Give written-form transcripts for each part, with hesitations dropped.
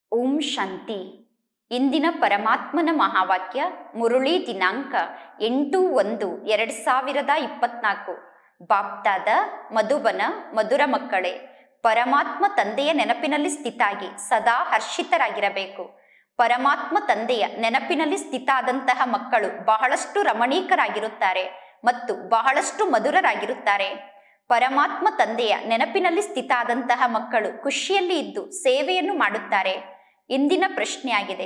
ಓಂ ಶಾಂತಿ. ಇಂದಿನ ಪರಮಾತ್ಮನ ಮಹಾವಾಕ್ಯ ಮುರುಳಿ ದಿನಾಂಕ 8/1/2024. ಬಾಪ್ತಾದ ಮಧುಬನ. ಮಧುರ ಮಕ್ಕಳೇ, ಪರಮಾತ್ಮ ತಂದೆಯ ನೆನಪಿನಲ್ಲಿ ಸ್ಥಿತಾಗಿ ಸದಾ ಹರ್ಷಿತರಾಗಿರಬೇಕು. ಪರಮಾತ್ಮ ತಂದೆಯ ನೆನಪಿನಲ್ಲಿ ಸ್ಥಿತ ಆದಂತಹ ಮಕ್ಕಳು ಬಹಳಷ್ಟು ರಮಣೀಕರಾಗಿರುತ್ತಾರೆ ಮತ್ತು ಬಹಳಷ್ಟು ಮಧುರರಾಗಿರುತ್ತಾರೆ. ಪರಮಾತ್ಮ ತಂದೆಯ ನೆನಪಿನಲ್ಲಿ ಸ್ಥಿತ ಆದಂತಹ ಮಕ್ಕಳು ಖುಷಿಯಲ್ಲಿ ಇದ್ದು ಸೇವೆಯನ್ನು ಮಾಡುತ್ತಾರೆ. ಇಂದಿನ ಪ್ರಶ್ನೆಯಾಗಿದೆ,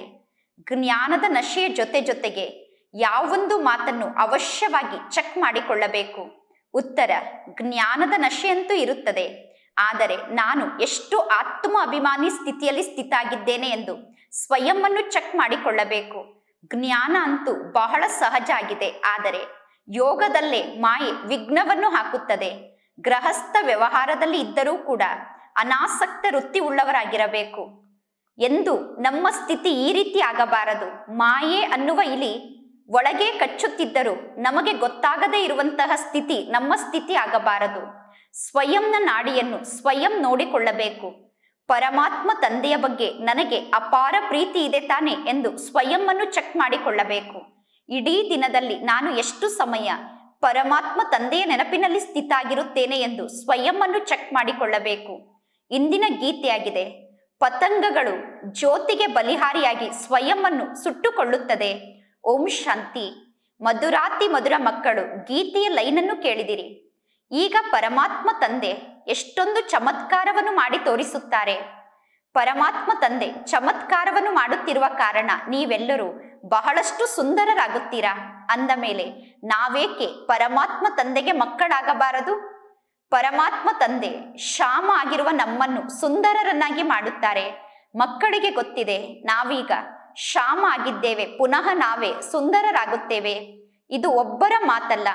ಜ್ಞಾನದ ನಶೆಯ ಜೊತೆಗೆ ಯಾವೊಂದು ಮಾತನ್ನು ಅವಶ್ಯವಾಗಿ ಚೆಕ್ ಮಾಡಿಕೊಳ್ಳಬೇಕು? ಉತ್ತರ, ಜ್ಞಾನದ ನಶೆಯಂತೂ ಇರುತ್ತದೆ, ಆದರೆ ನಾನು ಎಷ್ಟು ಆತ್ಮ ಅಭಿಮಾನಿ ಸ್ಥಿತಿಯಲ್ಲಿ ಸ್ಥಿತ ಆಗಿದ್ದೇನೆ ಎಂದು ಸ್ವಯಂವನ್ನು ಚೆಕ್ ಮಾಡಿಕೊಳ್ಳಬೇಕು. ಜ್ಞಾನ ಅಂತೂ ಬಹಳ ಸಹಜ ಆಗಿದೆ, ಆದರೆ ಯೋಗದಲ್ಲೇ ಮಾಯೆ ವಿಘ್ನವನ್ನು ಹಾಕುತ್ತದೆ. ಗೃಹಸ್ಥ ವ್ಯವಹಾರದಲ್ಲಿ ಇದ್ದರೂ ಕೂಡ ಅನಾಸಕ್ತ ವೃತ್ತಿ ಉಳ್ಳವರಾಗಿರಬೇಕು ಎಂದು ನಮ್ಮ ಸ್ಥಿತಿ ಈ ರೀತಿ ಆಗಬಾರದು. ಮಾಯೆ ಅನ್ನುವ ಇಲಿ ಒಳಗೆ ಕಚ್ಚುತ್ತಿದ್ದರೂ ನಮಗೆ ಗೊತ್ತಾಗದೇ ಇರುವಂತಹ ಸ್ಥಿತಿ ನಮ್ಮ ಸ್ಥಿತಿ ಆಗಬಾರದು. ಸ್ವಯಂನ ನಾಡಿಯನ್ನು ಸ್ವಯಂ ನೋಡಿಕೊಳ್ಳಬೇಕು. ಪರಮಾತ್ಮ ತಂದೆಯ ಬಗ್ಗೆ ನನಗೆ ಅಪಾರ ಪ್ರೀತಿ ಇದೆ ತಾನೆ ಎಂದು ಸ್ವಯಂವನ್ನು ಚೆಕ್ ಮಾಡಿಕೊಳ್ಳಬೇಕು. ಇಡೀ ದಿನದಲ್ಲಿ ನಾನು ಎಷ್ಟು ಸಮಯ ಪರಮಾತ್ಮ ತಂದೆಯ ನೆನಪಿನಲ್ಲಿ ಸ್ಥಿತ ಆಗಿರುತ್ತೇನೆ ಎಂದು ಸ್ವಯಂವನ್ನು ಚೆಕ್ ಮಾಡಿಕೊಳ್ಳಬೇಕು. ಇಂದಿನ ಗೀತೆಯಾಗಿದೆ, ಪತಂಗಗಳು ಜ್ಯೋತಿಗೆ ಬಲಿಹಾರಿಯಾಗಿ ಸ್ವಯಂವನ್ನು ಸುಟ್ಟುಕೊಳ್ಳುತ್ತದೆ. ಓಂ ಶಾಂತಿ. ಮಧುರಾತಿ ಮಧುರ ಮಕ್ಕಳು, ಗೀತೆಯ ಲೈನನ್ನು ಕೇಳಿದಿರಿ. ಈಗ ಪರಮಾತ್ಮ ತಂದೆ ಎಷ್ಟೊಂದು ಚಮತ್ಕಾರವನ್ನು ಮಾಡಿ ತೋರಿಸುತ್ತಾರೆ. ಪರಮಾತ್ಮ ತಂದೆ ಚಮತ್ಕಾರವನ್ನು ಮಾಡುತ್ತಿರುವ ಕಾರಣ ನೀವೆಲ್ಲರೂ ಬಹಳಷ್ಟು ಸುಂದರರಾಗುತ್ತೀರಾ. ಅಂದ ಮೇಲೆ ನಾವೇಕೆ ಪರಮಾತ್ಮ ತಂದೆಗೆ ಮಕ್ಕಳಾಗಬಾರದು? ಪರಮಾತ್ಮ ತಂದೆ ಶ್ಯಾಮ ಆಗಿರುವ ನಮ್ಮನ್ನು ಸುಂದರರನ್ನಾಗಿ ಮಾಡುತ್ತಾರೆ. ಮಕ್ಕಳಿಗೆ ಗೊತ್ತಿದೆ, ನಾವೀಗ ಶ್ಯಾಮ ಆಗಿದ್ದೇವೆ, ಪುನಃ ನಾವೇ ಸುಂದರರಾಗುತ್ತೇವೆ. ಇದು ಒಬ್ಬರ ಮಾತಲ್ಲ.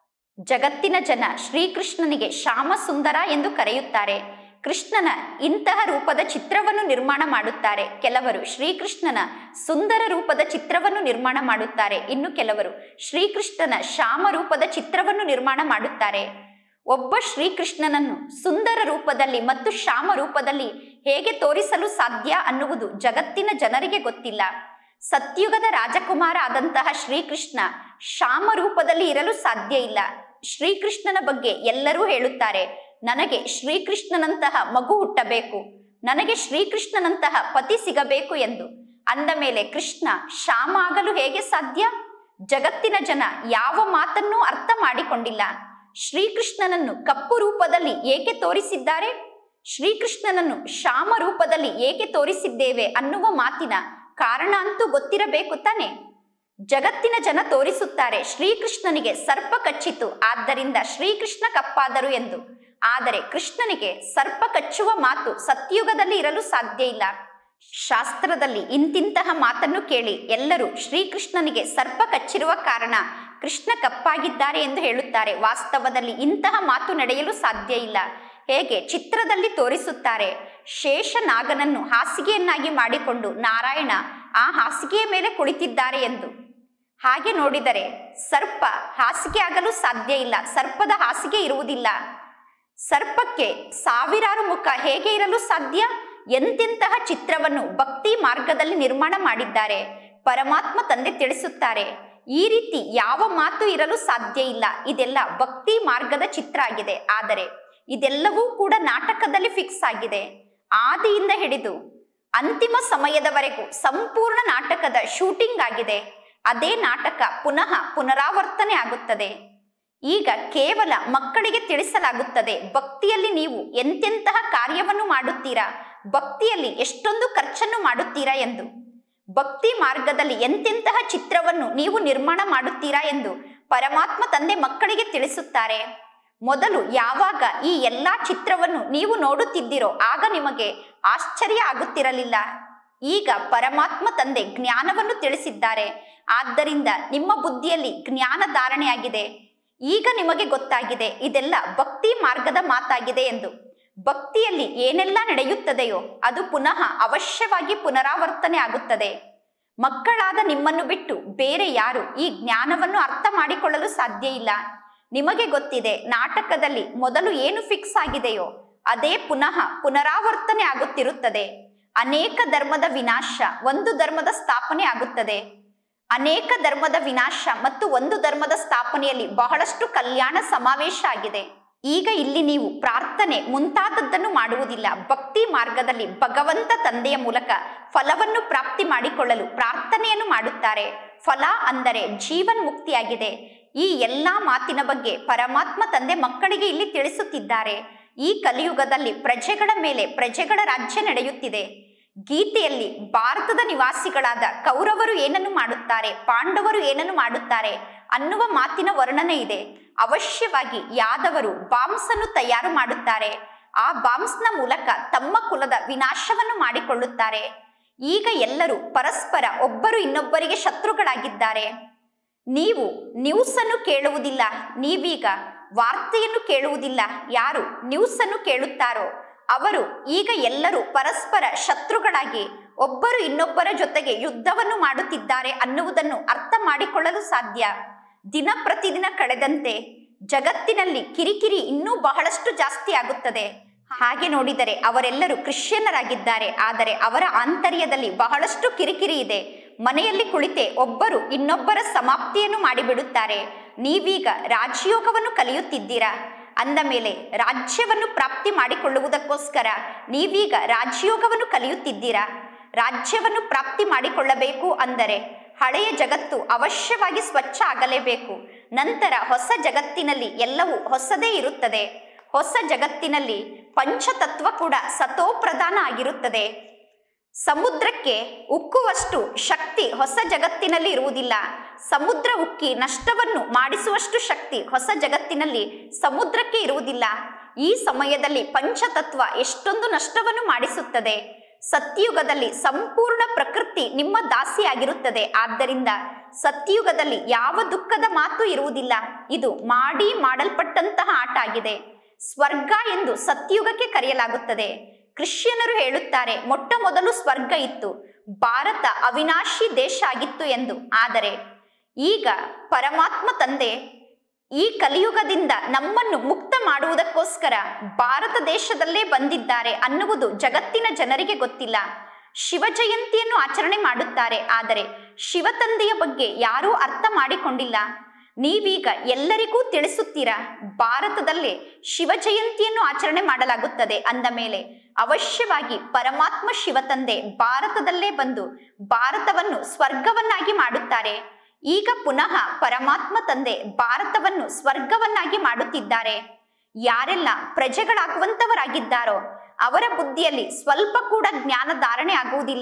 ಜಗತ್ತಿನ ಜನ ಶ್ರೀಕೃಷ್ಣನಿಗೆ ಶ್ಯಾಮ ಸುಂದರ ಎಂದು ಕರೆಯುತ್ತಾರೆ. ಕೃಷ್ಣನ ಇಂತಹ ರೂಪದ ಚಿತ್ರವನ್ನು ನಿರ್ಮಾಣ ಮಾಡುತ್ತಾರೆ. ಕೆಲವರು ಶ್ರೀಕೃಷ್ಣನ ಸುಂದರ ರೂಪದ ಚಿತ್ರವನ್ನು ನಿರ್ಮಾಣ ಮಾಡುತ್ತಾರೆ. ಇನ್ನು ಕೆಲವರು ಶ್ರೀಕೃಷ್ಣನ ಶ್ಯಾಮ ರೂಪದ ಚಿತ್ರವನ್ನು ನಿರ್ಮಾಣ ಮಾಡುತ್ತಾರೆ. ಒಬ್ಬ ಶ್ರೀಕೃಷ್ಣನನ್ನು ಸುಂದರ ರೂಪದಲ್ಲಿ ಮತ್ತು ಶ್ಯಾಮ ರೂಪದಲ್ಲಿ ಹೇಗೆ ತೋರಿಸಲು ಸಾಧ್ಯ ಅನ್ನುವುದು ಜಗತ್ತಿನ ಜನರಿಗೆ ಗೊತ್ತಿಲ್ಲ. ಸತ್ಯುಗದ ರಾಜಕುಮಾರ ಆದಂತಹ ಶ್ರೀಕೃಷ್ಣ ಶ್ಯಾಮ ರೂಪದಲ್ಲಿ ಇರಲು ಸಾಧ್ಯ ಇಲ್ಲ. ಶ್ರೀಕೃಷ್ಣನ ಬಗ್ಗೆ ಎಲ್ಲರೂ ಹೇಳುತ್ತಾರೆ, ನನಗೆ ಶ್ರೀಕೃಷ್ಣನಂತಹ ಮಗು ಹುಟ್ಟಬೇಕು, ನನಗೆ ಶ್ರೀಕೃಷ್ಣನಂತಹ ಪತಿ ಸಿಗಬೇಕು ಎಂದು. ಅಂದ ಮೇಲೆ ಕೃಷ್ಣ ಶ್ಯಾಮ ಆಗಲು ಹೇಗೆ ಸಾಧ್ಯ? ಜಗತ್ತಿನ ಜನ ಯಾವ ಮಾತನ್ನೂ ಅರ್ಥ ಮಾಡಿಕೊಂಡಿಲ್ಲ. ಶ್ರೀಕೃಷ್ಣನನ್ನು ಕಪ್ಪು ರೂಪದಲ್ಲಿ ಏಕೆ ತೋರಿಸಿದ್ದಾರೆ, ಶ್ರೀಕೃಷ್ಣನನ್ನು ಶ್ಯಾಮ ರೂಪದಲ್ಲಿ ಏಕೆ ತೋರಿಸಿದ್ದೇವೆ ಅನ್ನುವ ಮಾತಿನ ಕಾರಣ ಅಂತೂ ಗೊತ್ತಿರಬೇಕು ತಾನೆ. ಜಗತ್ತಿನ ಜನ ತೋರಿಸುತ್ತಾರೆ, ಶ್ರೀಕೃಷ್ಣನಿಗೆ ಸರ್ಪ ಕಚ್ಚಿತು, ಆದ್ದರಿಂದ ಶ್ರೀಕೃಷ್ಣ ಕಪ್ಪಾದರು ಎಂದು. ಆದರೆ ಕೃಷ್ಣನಿಗೆ ಸರ್ಪ ಕಚ್ಚುವ ಮಾತು ಸತ್ಯುಗದಲ್ಲಿ ಇರಲು ಸಾಧ್ಯ ಇಲ್ಲ. ಶಾಸ್ತ್ರದಲ್ಲಿ ಇಂತಿಂತಹ ಮಾತನ್ನು ಕೇಳಿ ಎಲ್ಲರೂ ಶ್ರೀಕೃಷ್ಣನಿಗೆ ಸರ್ಪ ಕಚ್ಚಿರುವ ಕಾರಣ ಕೃಷ್ಣ ಕಪ್ಪಾಗಿದ್ದಾರೆ ಎಂದು ಹೇಳುತ್ತಾರೆ. ವಾಸ್ತವದಲ್ಲಿ ಇಂತಹ ಮಾತು ನಡೆಯಲು ಸಾಧ್ಯ ಇಲ್ಲ. ಹೇಗೆ ಚಿತ್ರದಲ್ಲಿ ತೋರಿಸುತ್ತಾರೆ, ಶೇಷನಾಗನನ್ನು ಹಾಸಿಗೆಯನ್ನಾಗಿ ಮಾಡಿಕೊಂಡು ನಾರಾಯಣ ಆ ಹಾಸಿಗೆಯ ಮೇಲೆ ಕುಳಿತಿದ್ದಾರೆ ಎಂದು. ಹಾಗೆ ನೋಡಿದರೆ ಸರ್ಪ ಹಾಸಿಗೆ ಆಗಲು ಸಾಧ್ಯ ಇಲ್ಲ, ಸರ್ಪದ ಹಾಸಿಗೆ ಇರುವುದಿಲ್ಲ. ಸರ್ಪಕ್ಕೆ ಸಾವಿರಾರು ಮುಖ ಹೇಗೆ ಇರಲು ಸಾಧ್ಯ? ಎಂತೆಂತಹ ಚಿತ್ರವನ್ನು ಭಕ್ತಿ ಮಾರ್ಗದಲ್ಲಿ ನಿರ್ಮಾಣ ಮಾಡಿದ್ದಾರೆ. ಪರಮಾತ್ಮ ತಂದೆ ತಿಳಿಸುತ್ತಾರೆ, ಈ ರೀತಿ ಯಾವ ಮಾತು ಇರಲು ಸಾಧ್ಯ ಇಲ್ಲ. ಇದೆಲ್ಲ ಭಕ್ತಿ ಮಾರ್ಗದ ಚಿತ್ರ ಆಗಿದೆ, ಆದರೆ ಇದೆಲ್ಲವೂ ಕೂಡ ನಾಟಕದಲ್ಲಿ ಫಿಕ್ಸ್ ಆಗಿದೆ. ಆದಿಯಿಂದ ಹಿಡಿದು ಅಂತಿಮ ಸಮಯದವರೆಗೂ ಸಂಪೂರ್ಣ ನಾಟಕದ ಶೂಟಿಂಗ್ ಆಗಿದೆ. ಅದೇ ನಾಟಕ ಪುನಃ ಪುನರಾವರ್ತನೆ ಆಗುತ್ತದೆ. ಈಗ ಕೇವಲ ಮಕ್ಕಳಿಗೆ ತಿಳಿಸಲಾಗುತ್ತದೆ, ಭಕ್ತಿಯಲ್ಲಿ ನೀವು ಎಂತೆಂತಹ ಕಾರ್ಯವನ್ನು ಮಾಡುತ್ತೀರಾ, ಭಕ್ತಿಯಲ್ಲಿ ಎಷ್ಟೊಂದು ಖರ್ಚನ್ನು ಮಾಡುತ್ತೀರಾ ಎಂದು. ಭಕ್ತಿ ಮಾರ್ಗದಲ್ಲಿ ಎಂತೆಂತಹ ಚಿತ್ರವನ್ನು ನೀವು ನಿರ್ಮಾಣ ಮಾಡುತ್ತೀರಾ ಎಂದು ಪರಮಾತ್ಮ ತಂದೆ ಮಕ್ಕಳಿಗೆ ತಿಳಿಸುತ್ತಾರೆ. ಮೊದಲು ಯಾವಾಗ ಈ ಎಲ್ಲಾ ಚಿತ್ರವನ್ನು ನೀವು ನೋಡುತ್ತಿದ್ದೀರೋ ಆಗ ನಿಮಗೆ ಆಶ್ಚರ್ಯ ಆಗುತ್ತಿರಲಿಲ್ಲ. ಈಗ ಪರಮಾತ್ಮ ತಂದೆ ಜ್ಞಾನವನ್ನು ತಿಳಿಸಿದ್ದಾರೆ. ಆದ್ದರಿಂದ ನಿಮ್ಮ ಬುದ್ಧಿಯಲ್ಲಿ ಜ್ಞಾನ ಧಾರಣೆಯಾಗಿದೆ. ಈಗ ನಿಮಗೆ ಗೊತ್ತಾಗಿದೆ ಇದೆಲ್ಲ ಭಕ್ತಿ ಮಾರ್ಗದ ಮಾತಾಗಿದೆ ಎಂದು. ಭಕ್ತಿಯಲ್ಲಿ ಏನೆಲ್ಲ ನಡೆಯುತ್ತದೆಯೋ ಅದು ಪುನಃ ಅವಶ್ಯವಾಗಿ ಪುನರಾವರ್ತನೆ ಆಗುತ್ತದೆ. ಮಕ್ಕಳಾದ ನಿಮ್ಮನ್ನು ಬಿಟ್ಟು ಬೇರೆ ಯಾರು ಈ ಜ್ಞಾನವನ್ನು ಅರ್ಥ ಮಾಡಿಕೊಳ್ಳಲು ಸಾಧ್ಯ ಇಲ್ಲ. ನಿಮಗೆ ಗೊತ್ತಿದೆ, ನಾಟಕದಲ್ಲಿ ಮೊದಲು ಏನು ಫಿಕ್ಸ್ ಆಗಿದೆಯೋ ಅದೇ ಪುನಃ ಪುನರಾವರ್ತನೆ ಆಗುತ್ತಿರುತ್ತದೆ. ಅನೇಕ ಧರ್ಮದ ವಿನಾಶ, ಒಂದು ಧರ್ಮದ ಸ್ಥಾಪನೆ ಆಗುತ್ತದೆ. ಅನೇಕ ಧರ್ಮದ ವಿನಾಶ ಮತ್ತು ಒಂದು ಧರ್ಮದ ಸ್ಥಾಪನೆಯಲ್ಲಿ ಬಹಳಷ್ಟು ಕಲ್ಯಾಣ ಸಮಾವೇಶ ಆಗಿದೆ. ಈಗ ಇಲ್ಲಿ ನೀವು ಪ್ರಾರ್ಥನೆ ಮುಂತಾದದ್ದನ್ನು ಮಾಡುವುದಿಲ್ಲ. ಭಕ್ತಿ ಮಾರ್ಗದಲ್ಲಿ ಭಗವಂತ ತಂದೆಯ ಮೂಲಕ ಫಲವನ್ನು ಪ್ರಾಪ್ತಿ ಮಾಡಿಕೊಳ್ಳಲು ಪ್ರಾರ್ಥನೆಯನ್ನು ಮಾಡುತ್ತಾರೆ. ಫಲ ಅಂದರೆ ಜೀವನ್ ಮುಕ್ತಿಯಾಗಿದೆ. ಈ ಎಲ್ಲಾ ಮಾತಿನ ಬಗ್ಗೆ ಪರಮಾತ್ಮ ತಂದೆ ಮಕ್ಕಳಿಗೆ ಇಲ್ಲಿ ತಿಳಿಸುತ್ತಿದ್ದಾರೆ. ಈ ಕಲಿಯುಗದಲ್ಲಿ ಪ್ರಜೆಗಳ ಮೇಲೆ ಪ್ರಜೆಗಳ ರಾಜ್ಯ ನಡೆಯುತ್ತಿದೆ. ಗೀತೆಯಲ್ಲಿ ಭಾರತದ ನಿವಾಸಿಗಳಾದ ಕೌರವರು ಏನನ್ನು ಮಾಡುತ್ತಾರೆ, ಪಾಂಡವರು ಏನನ್ನು ಮಾಡುತ್ತಾರೆ ಅನ್ನುವ ಮಾತಿನ ವರ್ಣನೆ ಇದೆ. ಅವಶ್ಯವಾಗಿ ಯಾದವರು ಬಾಂಬ್ಸ್ ಅನ್ನು ತಯಾರು ಮಾಡುತ್ತಾರೆ. ಆ ಬಾಂಬ್ಸ್ನ ಮೂಲಕ ತಮ್ಮ ಕುಲದ ವಿನಾಶವನ್ನು ಮಾಡಿಕೊಳ್ಳುತ್ತಾರೆ. ಈಗ ಎಲ್ಲರೂ ಪರಸ್ಪರ ಒಬ್ಬರು ಇನ್ನೊಬ್ಬರಿಗೆ ಶತ್ರುಗಳಾಗಿದ್ದಾರೆ. ನೀವು ನ್ಯೂಸ್ ಅನ್ನು ಕೇಳುವುದಿಲ್ಲ, ನೀವೀಗ ವಾರ್ತೆಯನ್ನು ಕೇಳುವುದಿಲ್ಲ. ಯಾರು ನ್ಯೂಸ್ ಅನ್ನು ಕೇಳುತ್ತಾರೋ ಅವರು ಈಗ ಎಲ್ಲರೂ ಪರಸ್ಪರ ಶತ್ರುಗಳಾಗಿ ಒಬ್ಬರು ಇನ್ನೊಬ್ಬರ ಜೊತೆಗೆ ಯುದ್ಧವನ್ನು ಮಾಡುತ್ತಿದ್ದಾರೆ ಅನ್ನುವುದನ್ನು ಅರ್ಥ ಮಾಡಿಕೊಳ್ಳಲು ಸಾಧ್ಯ. ದಿನ ಪ್ರತಿದಿನ ಕಳೆದಂತೆ ಜಗತ್ತಿನಲ್ಲಿ ಕಿರಿಕಿರಿ ಇನ್ನೂ ಬಹಳಷ್ಟು ಜಾಸ್ತಿ ಆಗುತ್ತದೆ. ಹಾಗೆ ನೋಡಿದರೆ ಅವರೆಲ್ಲರೂ ಕ್ರಿಶ್ಚಿಯನ್ನರಾಗಿದ್ದಾರೆ, ಆದರೆ ಅವರ ಆಂತರ್ಯದಲ್ಲಿ ಬಹಳಷ್ಟು ಕಿರಿಕಿರಿ ಇದೆ. ಮನೆಯಲ್ಲಿ ಕುಳಿತೆ ಒಬ್ಬರು ಇನ್ನೊಬ್ಬರ ಸಮಾಪ್ತಿಯನ್ನು ಮಾಡಿಬಿಡುತ್ತಾರೆ. ನೀವೀಗ ರಾಜಯೋಗವನ್ನು ಕಲಿಯುತ್ತಿದ್ದೀರಾ ಅಂದ ಮೇಲೆ ರಾಜ್ಯವನ್ನು ಪ್ರಾಪ್ತಿ ಮಾಡಿಕೊಳ್ಳುವುದಕ್ಕೋಸ್ಕರ ನೀವೀಗ ರಾಜಯೋಗವನ್ನು ಕಲಿಯುತ್ತಿದ್ದೀರಾ. ರಾಜ್ಯವನ್ನು ಪ್ರಾಪ್ತಿ ಮಾಡಿಕೊಳ್ಳಬೇಕು ಅಂದರೆ ಹಳೆಯ ಜಗತ್ತು ಅವಶ್ಯವಾಗಿ ಸ್ವಚ್ಛ ಆಗಲೇಬೇಕು. ನಂತರ ಹೊಸ ಜಗತ್ತಿನಲ್ಲಿ ಎಲ್ಲವೂ ಹೊಸದೇ ಇರುತ್ತದೆ. ಹೊಸ ಜಗತ್ತಿನಲ್ಲಿ ಪಂಚತತ್ವ ಕೂಡ ಸತೋಪ್ರಧಾನ ಆಗಿರುತ್ತದೆ. ಸಮುದ್ರಕ್ಕೆ ಉಕ್ಕುವಷ್ಟು ಶಕ್ತಿ ಹೊಸ ಜಗತ್ತಿನಲ್ಲಿ ಇರುವುದಿಲ್ಲ. ಸಮುದ್ರ ಉಕ್ಕಿ ನಷ್ಟವನ್ನು ಮಾಡಿಸುವಷ್ಟು ಶಕ್ತಿ ಹೊಸ ಜಗತ್ತಿನಲ್ಲಿ ಸಮುದ್ರಕ್ಕೆ ಇರುವುದಿಲ್ಲ. ಈ ಸಮಯದಲ್ಲಿ ಪಂಚತತ್ವ ಎಷ್ಟೊಂದು ನಷ್ಟವನ್ನು ಮಾಡಿಸುತ್ತದೆ. ಸತ್ಯುಗದಲ್ಲಿ ಸಂಪೂರ್ಣ ಪ್ರಕೃತಿ ನಿಮ್ಮ ದಾಸಿಯಾಗಿರುತ್ತದೆ. ಆದ್ದರಿಂದ ಸತ್ಯುಗದಲ್ಲಿ ಯಾವ ದುಃಖದ ಮಾತು ಇರುವುದಿಲ್ಲ. ಇದು ಮಾಡಲ್ಪಟ್ಟಂತಹ ಆಟ ಆಗಿದೆ. ಸ್ವರ್ಗ ಎಂದು ಸತ್ಯುಗಕ್ಕೆ ಕರೆಯಲಾಗುತ್ತದೆ. ಕ್ರಿಶ್ಚಿಯನರು ಹೇಳುತ್ತಾರೆ ಮೊಟ್ಟ ಮೊದಲು ಸ್ವರ್ಗ ಇತ್ತು, ಭಾರತ ಅವಿನಾಶಿ ದೇಶ ಆಗಿತ್ತು ಎಂದು. ಆದರೆ ಈಗ ಪರಮಾತ್ಮ ತಂದೆ ಈ ಕಲಿಯುಗದಿಂದ ನಮ್ಮನ್ನು ಮುಕ್ತ ಮಾಡುವುದಕ್ಕೋಸ್ಕರ ಭಾರತ ದೇಶದಲ್ಲೇ ಬಂದಿದ್ದಾರೆ ಅನ್ನುವುದು ಜಗತ್ತಿನ ಜನರಿಗೆ ಗೊತ್ತಿಲ್ಲ. ಶಿವ ಜಯಂತಿಯನ್ನು ಆಚರಣೆ ಮಾಡುತ್ತಾರೆ, ಆದರೆ ಶಿವ ತಂದೆಯ ಬಗ್ಗೆ ಯಾರೂ ಅರ್ಥ ಮಾಡಿಕೊಂಡಿಲ್ಲ. ನೀವೀಗ ಎಲ್ಲರಿಗೂ ತಿಳಿಸುತ್ತೀರಾ ಭಾರತದಲ್ಲೇ ಶಿವ ಜಯಂತಿಯನ್ನು ಆಚರಣೆ ಮಾಡಲಾಗುತ್ತದೆ ಅಂದ ಮೇಲೆ ಅವಶ್ಯವಾಗಿ ಪರಮಾತ್ಮ ಶಿವ ತಂದೆ ಭಾರತದಲ್ಲೇ ಬಂದು ಭಾರತವನ್ನು ಸ್ವರ್ಗವನ್ನಾಗಿ ಮಾಡುತ್ತಾರೆ. ಈಗ ಪುನಃ ಪರಮಾತ್ಮ ತಂದೆ ಭಾರತವನ್ನು ಸ್ವರ್ಗವನ್ನಾಗಿ ಮಾಡುತ್ತಿದ್ದಾರೆ. ಯಾರೆಲ್ಲ ಪ್ರಜೆಗಳಾಗುವಂತವರಾಗಿದ್ದಾರೋ ಅವರ ಬುದ್ಧಿಯಲ್ಲಿ ಸ್ವಲ್ಪ ಕೂಡ ಜ್ಞಾನ ಧಾರಣೆ ಆಗುವುದಿಲ್ಲ.